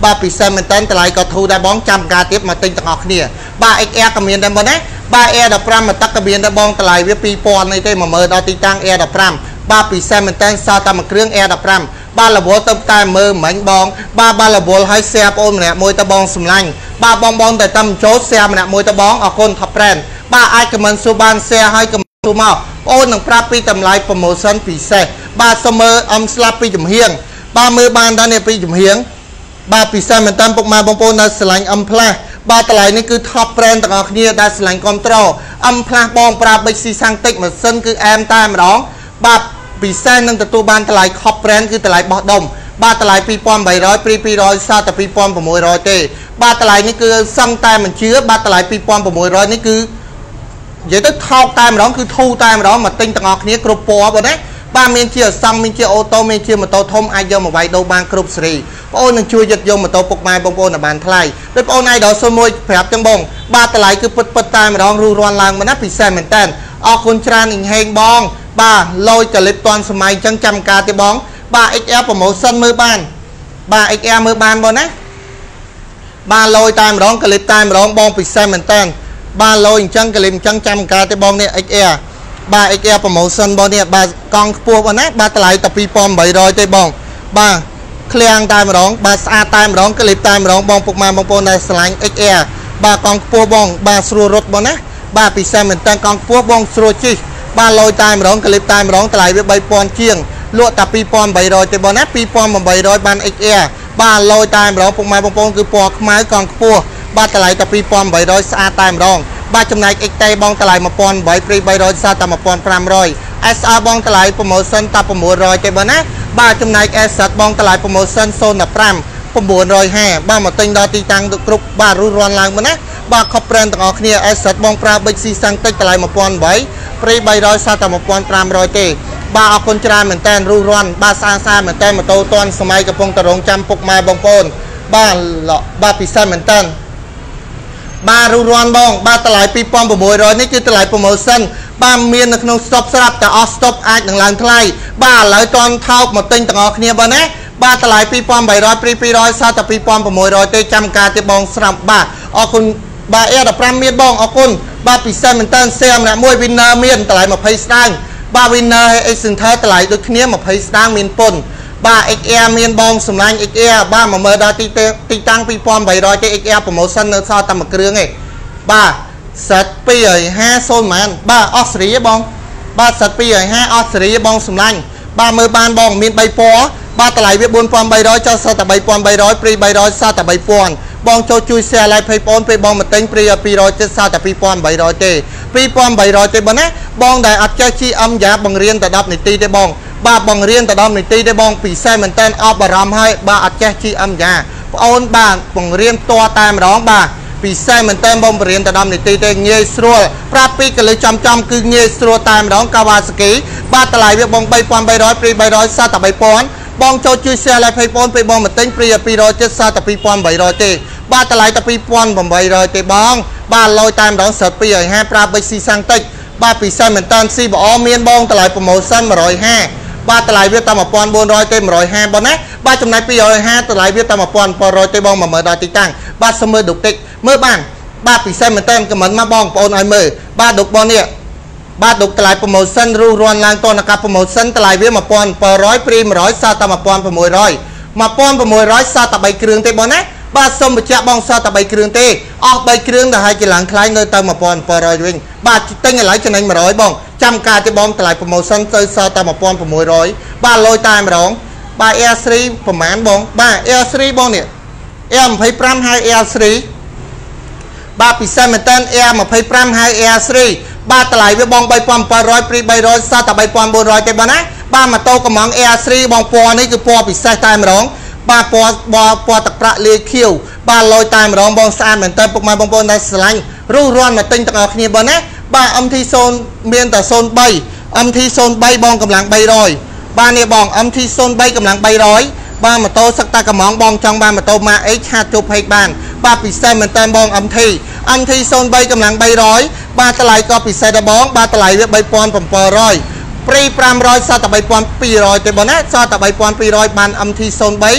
ba bị xe mình tên lại có thu đã bóng trăm ca tiếp mà tinh tặng ngọc nè ba XE cầm miền đem bón á ba e đập ram mà tắc cầm miền đã bong lại với pi pon này đây mà mơ đo tinh tăng e đập ram ba bị xe mình tên sao ta mà kêu e đập ram ba là bố tâm tai mơ mảnh bong ba là bố hai xe ôm nè môi ta bong sầm lanh ba bong tại tâm chốt xe mà nè môi ta bong ở con thập brand ba ai cầm mình số ban xe hai cầm số màu ôn thằng prapi tầm lại promotion bị xe ba summer slappy chùm hiền ba mươi ban đó nè pi chùm hiền ba bị xe mình tên bốc ma bong pon là slang pla baตลายนี่คือ top brand ต่างๆเนี่ยได้สลาย control พลาบองปราบไปซีซังติกเหมือนเส้นคือแอมตายมาร้องบาปีแซนนั่งตัวบ้านตลาย top brand คือตลายบอดดมบาตลายปีปอมใบร้อยปีร้อยซาแต่ปีปอมประมวยร้อยเตบาตลายนี่คือซังตายมันเชื้อบาตลายปีปอมประมวยร้อยนี่คืออย่าต้องทอกตายมาร้องคือทูตายมาร้องมาติงต่างๆเนี่ยกรุบปอบนะบ้านเมียนเชี่ยวซังเมียนเชี่ยวโอโต้เมียนเชี่ยวมาโตทมไอเยอมาไว้โดบางกรุบสรีโอ้หนึ่งช่วยยัดยมมาโตปกไม้บงโอนบานทลายโดยโอ้นายดอกสมุยแผลจังบงบ้าตะไลคือปิดตายมาร้องรูรอนลางมันนับปีแซมเหมือนกันออกคนชราหนึ่งเฮงบองบ้าลอยกระลิบตอนสมัยจังจำกาติบองบ้าเอ็กแอลโปรโมชั่นมือบ้านบ้าเอ็กแอลมือบ้านบอนะบ้าลอยตายมาร้องกระลิบตายมาร้องบองปีแซมเหมือนกันบ้าลอยจังกระลิบจังจำกาติบองเนี่ยเอ็กแอลบ้าเอ็กแอลโปรโมชั่นบอเนี่ยบ้ากองปัวบอนะบ้าตะไลตะปีปอมใบรอยเตบองบ้าเคลียงตายมาร้องบาสอาตายมาร้องกระลิบตายมาร้องบองปกมาบองโปนในสไลน์เอ็กแอร์บากองปัวบองบาสรูรถบอนะบาปีแซมเหมือนตังกองปัวบองสรูจิบาลอยตายมาร้องกระลิบตายมาร้องตายใบปอนเชียงลวดตาปีปอนใบรอยเตบอนะปีปอนมาใบรอยบานเอ็กแอร์บาลอยตายมาร้องปกมาบองโปนคือปอกไม้กองปัวบาตายตาปีปอนใบรอยสอาตายมาร้องบาจำนายเอ็กเตบองตายมาปอนใบปรีใบรอยซาตามาปอนพรามรอยเอสอาร์บองตายโปรโมชั่นตาโปรโมรอยเตบอนะบ้าจำนายแอสซัดบองตลาดโปรโมชั่นโซนพรามประมูล105บ้ามาติงดอตีตังกรุบบ้ารูรอนลางมันนะบ้าคอปเปรนต่างออกเนี่ยแอสซัดบองปลาใบซีซังติตลาดมาปอนไว้ปรีใบร้อยซาตามาปอนพรามรอยเตบ้าเอาคนจราเหมือนแตนรูรอนบ้าซาเหมือนแตนมาโตตอนสมัยกระพงตะรงจำปกมาบองปนบ้าหล่อบ้าปีศาจเหมือนแตนบ้ารูรอนบองบ้าตลาดปีปอมประมูลร้อยนี่คือตลาดโปรโมชั่นบ้าเมียนนักนงสต็อปสลับแต่ออสต็อปอาจหนึ่งล้านทลายบ้าหลายตอนเท่ามาติงต่างออกเนี่ยบ้านะบ้าตลาดปีปอมใบร้อยปีร้อยซาแต่ปีปอมประมวยร้อยเตจำการเตบองสลับบ้าออกคุณบ้าเอดับพรามเมียนบองออกคุณบ้าปีเซมเหมือนตันเซียมนะมวยวินเนอร์เมียนตลาดมาเพย์สตังบ้าวินเนอร์ไอสินเทอร์ตลาดโดยเนี้ยมาเพย์สตังเมียนปนบ้าเอ็กแอร์เมียนบองสำนักเอ็กแอร์บ้ามาเมอร์ดาตีตังปีปอมใบร้อยเตเอ็กแอร์โปรโมชั่นเนอร์ซาตามมาเกลือไงบ้าสัตว์ปี5โซนมันบ้าออสเตรเลียบองบ้าสัตว์ปี5ออสเตรเลียบองสำลังบ้ามือบานบองมีนใบปอบ้าตะไลเวียบนปอนใบร้อยเจ้าซาตะใบปอนใบร้อยปรีใบร้อยซาตะใบปอนบองโจจุยเสียลายไพปอนไปบองมาเต็งปรีปีร้อยเจ็ดซาตะปีปอนใบร้อยเตปีปอนใบร้อยเตบ้านะบองได้อัดเจ้าชีอัมยาบังเรียนแต่ดับในตีได้บองบ้าบังเรียนแต่ดับในตีได้บองปีแซมเหมือนเต้นออกบารามให้บ้าอัดเจ้าชีอัมยาปอนบ้าบังเรียนตัวตามร้องบ้าปีแซมเหมือนเต้นบองเรียนแต่ดำในตีเตงเงยสรัวปราปีกันเลยจำคือเงยสรัวตามร้องกาวาสกีบ้าตะไลเวียบองใบปอนใบร้อยปรีใบร้อยซาตะใบปอนบองโจจุยเสียลายไพปอนไปบองมาเต็งปรีปีร้อยเจ็ดซาตะปีปอนใบร้อยเตบ้าตะไลตะปีปอนบองใบร้อยเตบองบ้าลอยตามร้องเสร็จปี5ปราใบซีซังติกบ้าปีแซมเหมือนเต้นซีบอเมียนบองตะไลโปรโมชั่นมา105บ้าตะไลเวียตามมาปอนบนร้อยเต105บอนะบ้าจำนายปี105ตะไลเวียตามมาปอนปอร้อยเตบองมาเมื่อดาติตังบ้าเสมอดุกติกเมื่อบ้านบ้าปีแซมเหมือนเต้นก็เหมือนมาบองปอนไอเมื่อบ้าดุกบอลเนี่ยบ้าดุกตลาดโปรโมชั่นรูรอนลางต้นนะครับโปรโมชั่นตลาดเวียมาปอนปอร้อยปรีมาร้อยซาตามาปอนประมวยร้อยมาปอนประมวยร้อยซาตาใบเครื่องเตบอลนะบ้าสมบัติบองซาตาใบเครื่องเตออกใบเครื่องแต่ให้กินหลังคล้ายเนยเติมมาปอนปอร้อยวิ่งบ้าตั้งอะไรจะไหนมาร้อยบองจำการเตบองตลาดโปรโมชั่นเตยซาตามาปอนประมวยร้อยบ้าลอยตายมาร้องบ้าเอลซีประมาณบองบ้าเอลซีบองเนี่ยเอลให้พรำให้เอลซีบ้าปีแซมเหมือนเต้นเอลมาให้พรำให้เอลซีบ้าตะไลเวียบองใบปอนปอร้อยปรีใบร้อยซาตะใบปอนบนร้อยเตบนะบ้ามาโตกระหม่อมเอลซีบองปอนี่คือปอปีแซมตายมาร้องบ้าปอตะประเลี้ยคิวบ้าลอยตายมาร้องบองซาเหมือนเต้นปกมาบองปอนในสลังรูร้อนมาติงตะออกนี่บนะบ้าอัมทีโซนเมียนแต่โซนใบอัมทีโซนใบบองกำลังใบร้อยบ้าเนี่ยบองอัมทีโซนใบกำลังใบร้อยบ้ามาโตสักตากระหม่อมบองจังบ้ามาโตมาเอ็กชาจุบให้บ้านบ้าปีแซมเหมือนเต้นบองอัมทีโซนใบกำลังใบร้อยบ้าตะไลก็ปีแซมบองบ้าตะไลเวียใบปอนผมปอร้อยปรีปรามร้อยซาตะใบปอนปีร้อยเตบนะซาตะใบปอนปีร้อยบ้านอัมทีโซนใบ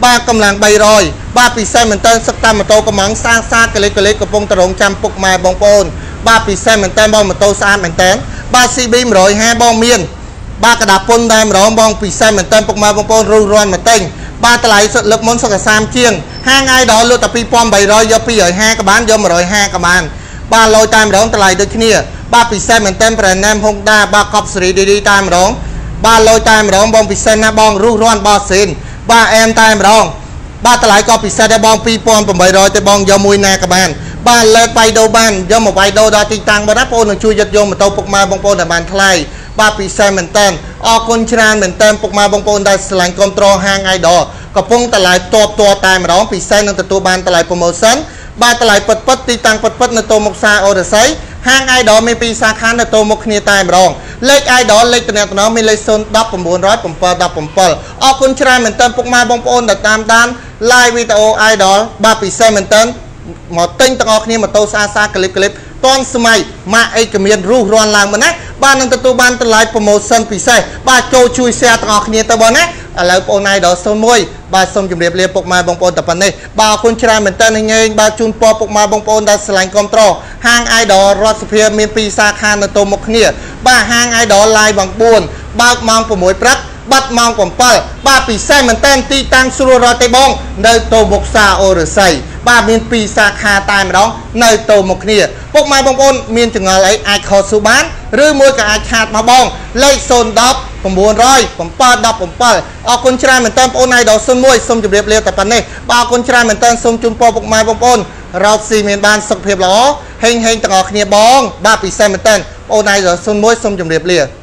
ba cầm làng bay rồi ba bị xe mình tên sắc tam mà tô cầm mắng sang xa cái lấy của phong trồng trăm phục mai bong pôn ba bị xe mình tên bong mà tô xa mình tên ba si bim rồi hai bong miên ba cái đạp pôn đây mà đó bong bị xe mình tên phục mai bong pôn ru ron mà tên ba ta lại sự lực món sắc sam chiêng hai ngày đó luôn tập pi pom bay rồi do pi ở hai cái bán do mà rồi hai cái bán ba lôi tay mà đó ta lại được kia ba bị xe mình tên brand name Honda ba cọp sri đi tay mà đó ba lôi tay mà đó bong bị xe na bong ru ron ba xin ba em tay mà đó ba ta lại có bị xe để bong pi pom của bay rồi để bong do mùi na các bạn ba lên bay đâu ban do một bay đâu đó thì tăng ba đáp ôn là chui giật vô mà tàu phục mai bong pôn là bàn thay ba bị xe mình tên o con chran mình tên phục mai bong pôn đã sành control hang ai đó có phong ta lại to tay mà đó bị xe năng từ ban ta lại promotion ba ta lại bật tí tăng bật là tô một xa ở đấy hang ai đó mới bị xa khán là tô một kia tay mà đó lấy ai đó lấy từ nó mới lấy son đắp bằng 400 đắp bằng pol o con chran mình tên phục mai bong pôn là tam đan live video ai đó ba bị xe mình tên một tinh tao kia mà tô xa clip toàn smay mà ai cái miền ru ron làng mình á ba năng từ ban ta lại promotion bị xe ba cho chui xe tao kia tao bọn á là bọn này đó số môi ba xong chụp đẹp liền phục mai bong pôn tập này ba con trai mình tên hình như ba chun po phục mai bong pôn đã sành control hang ai đó Rosphere miền pizza khan là tô một kia ba hang ai đó live bằng buồn ba mong của mỗi prep bắt mong của pal ba bị xe mình tên ti tăng suru rồi tây bong nơi tô một xa ở rồi xây ba miền pizza kha tay mà đó nơi tô một kia phục mai bong pôn miền chừng lấy ai khó số bán rưỡi môi cả ai chặt mà bong lấy son đắpผมบุญร้อยผมป้าดับผมป้าเอาคนชราเหมือนเติมโอนายดอกส้มมวยส้มจุดเรียบเรียแต่ปันนี่ป้าคนชราเหมือนเติมส้มจุนปอปกไม้บงปนเราสี่เมียนบ้านสักเพียบหล่อเฮงต่างออกเนียบองบ้าปีแซมเหมือนเติมโอนายดอกส้มมวยส้มจุดเรียบเรีย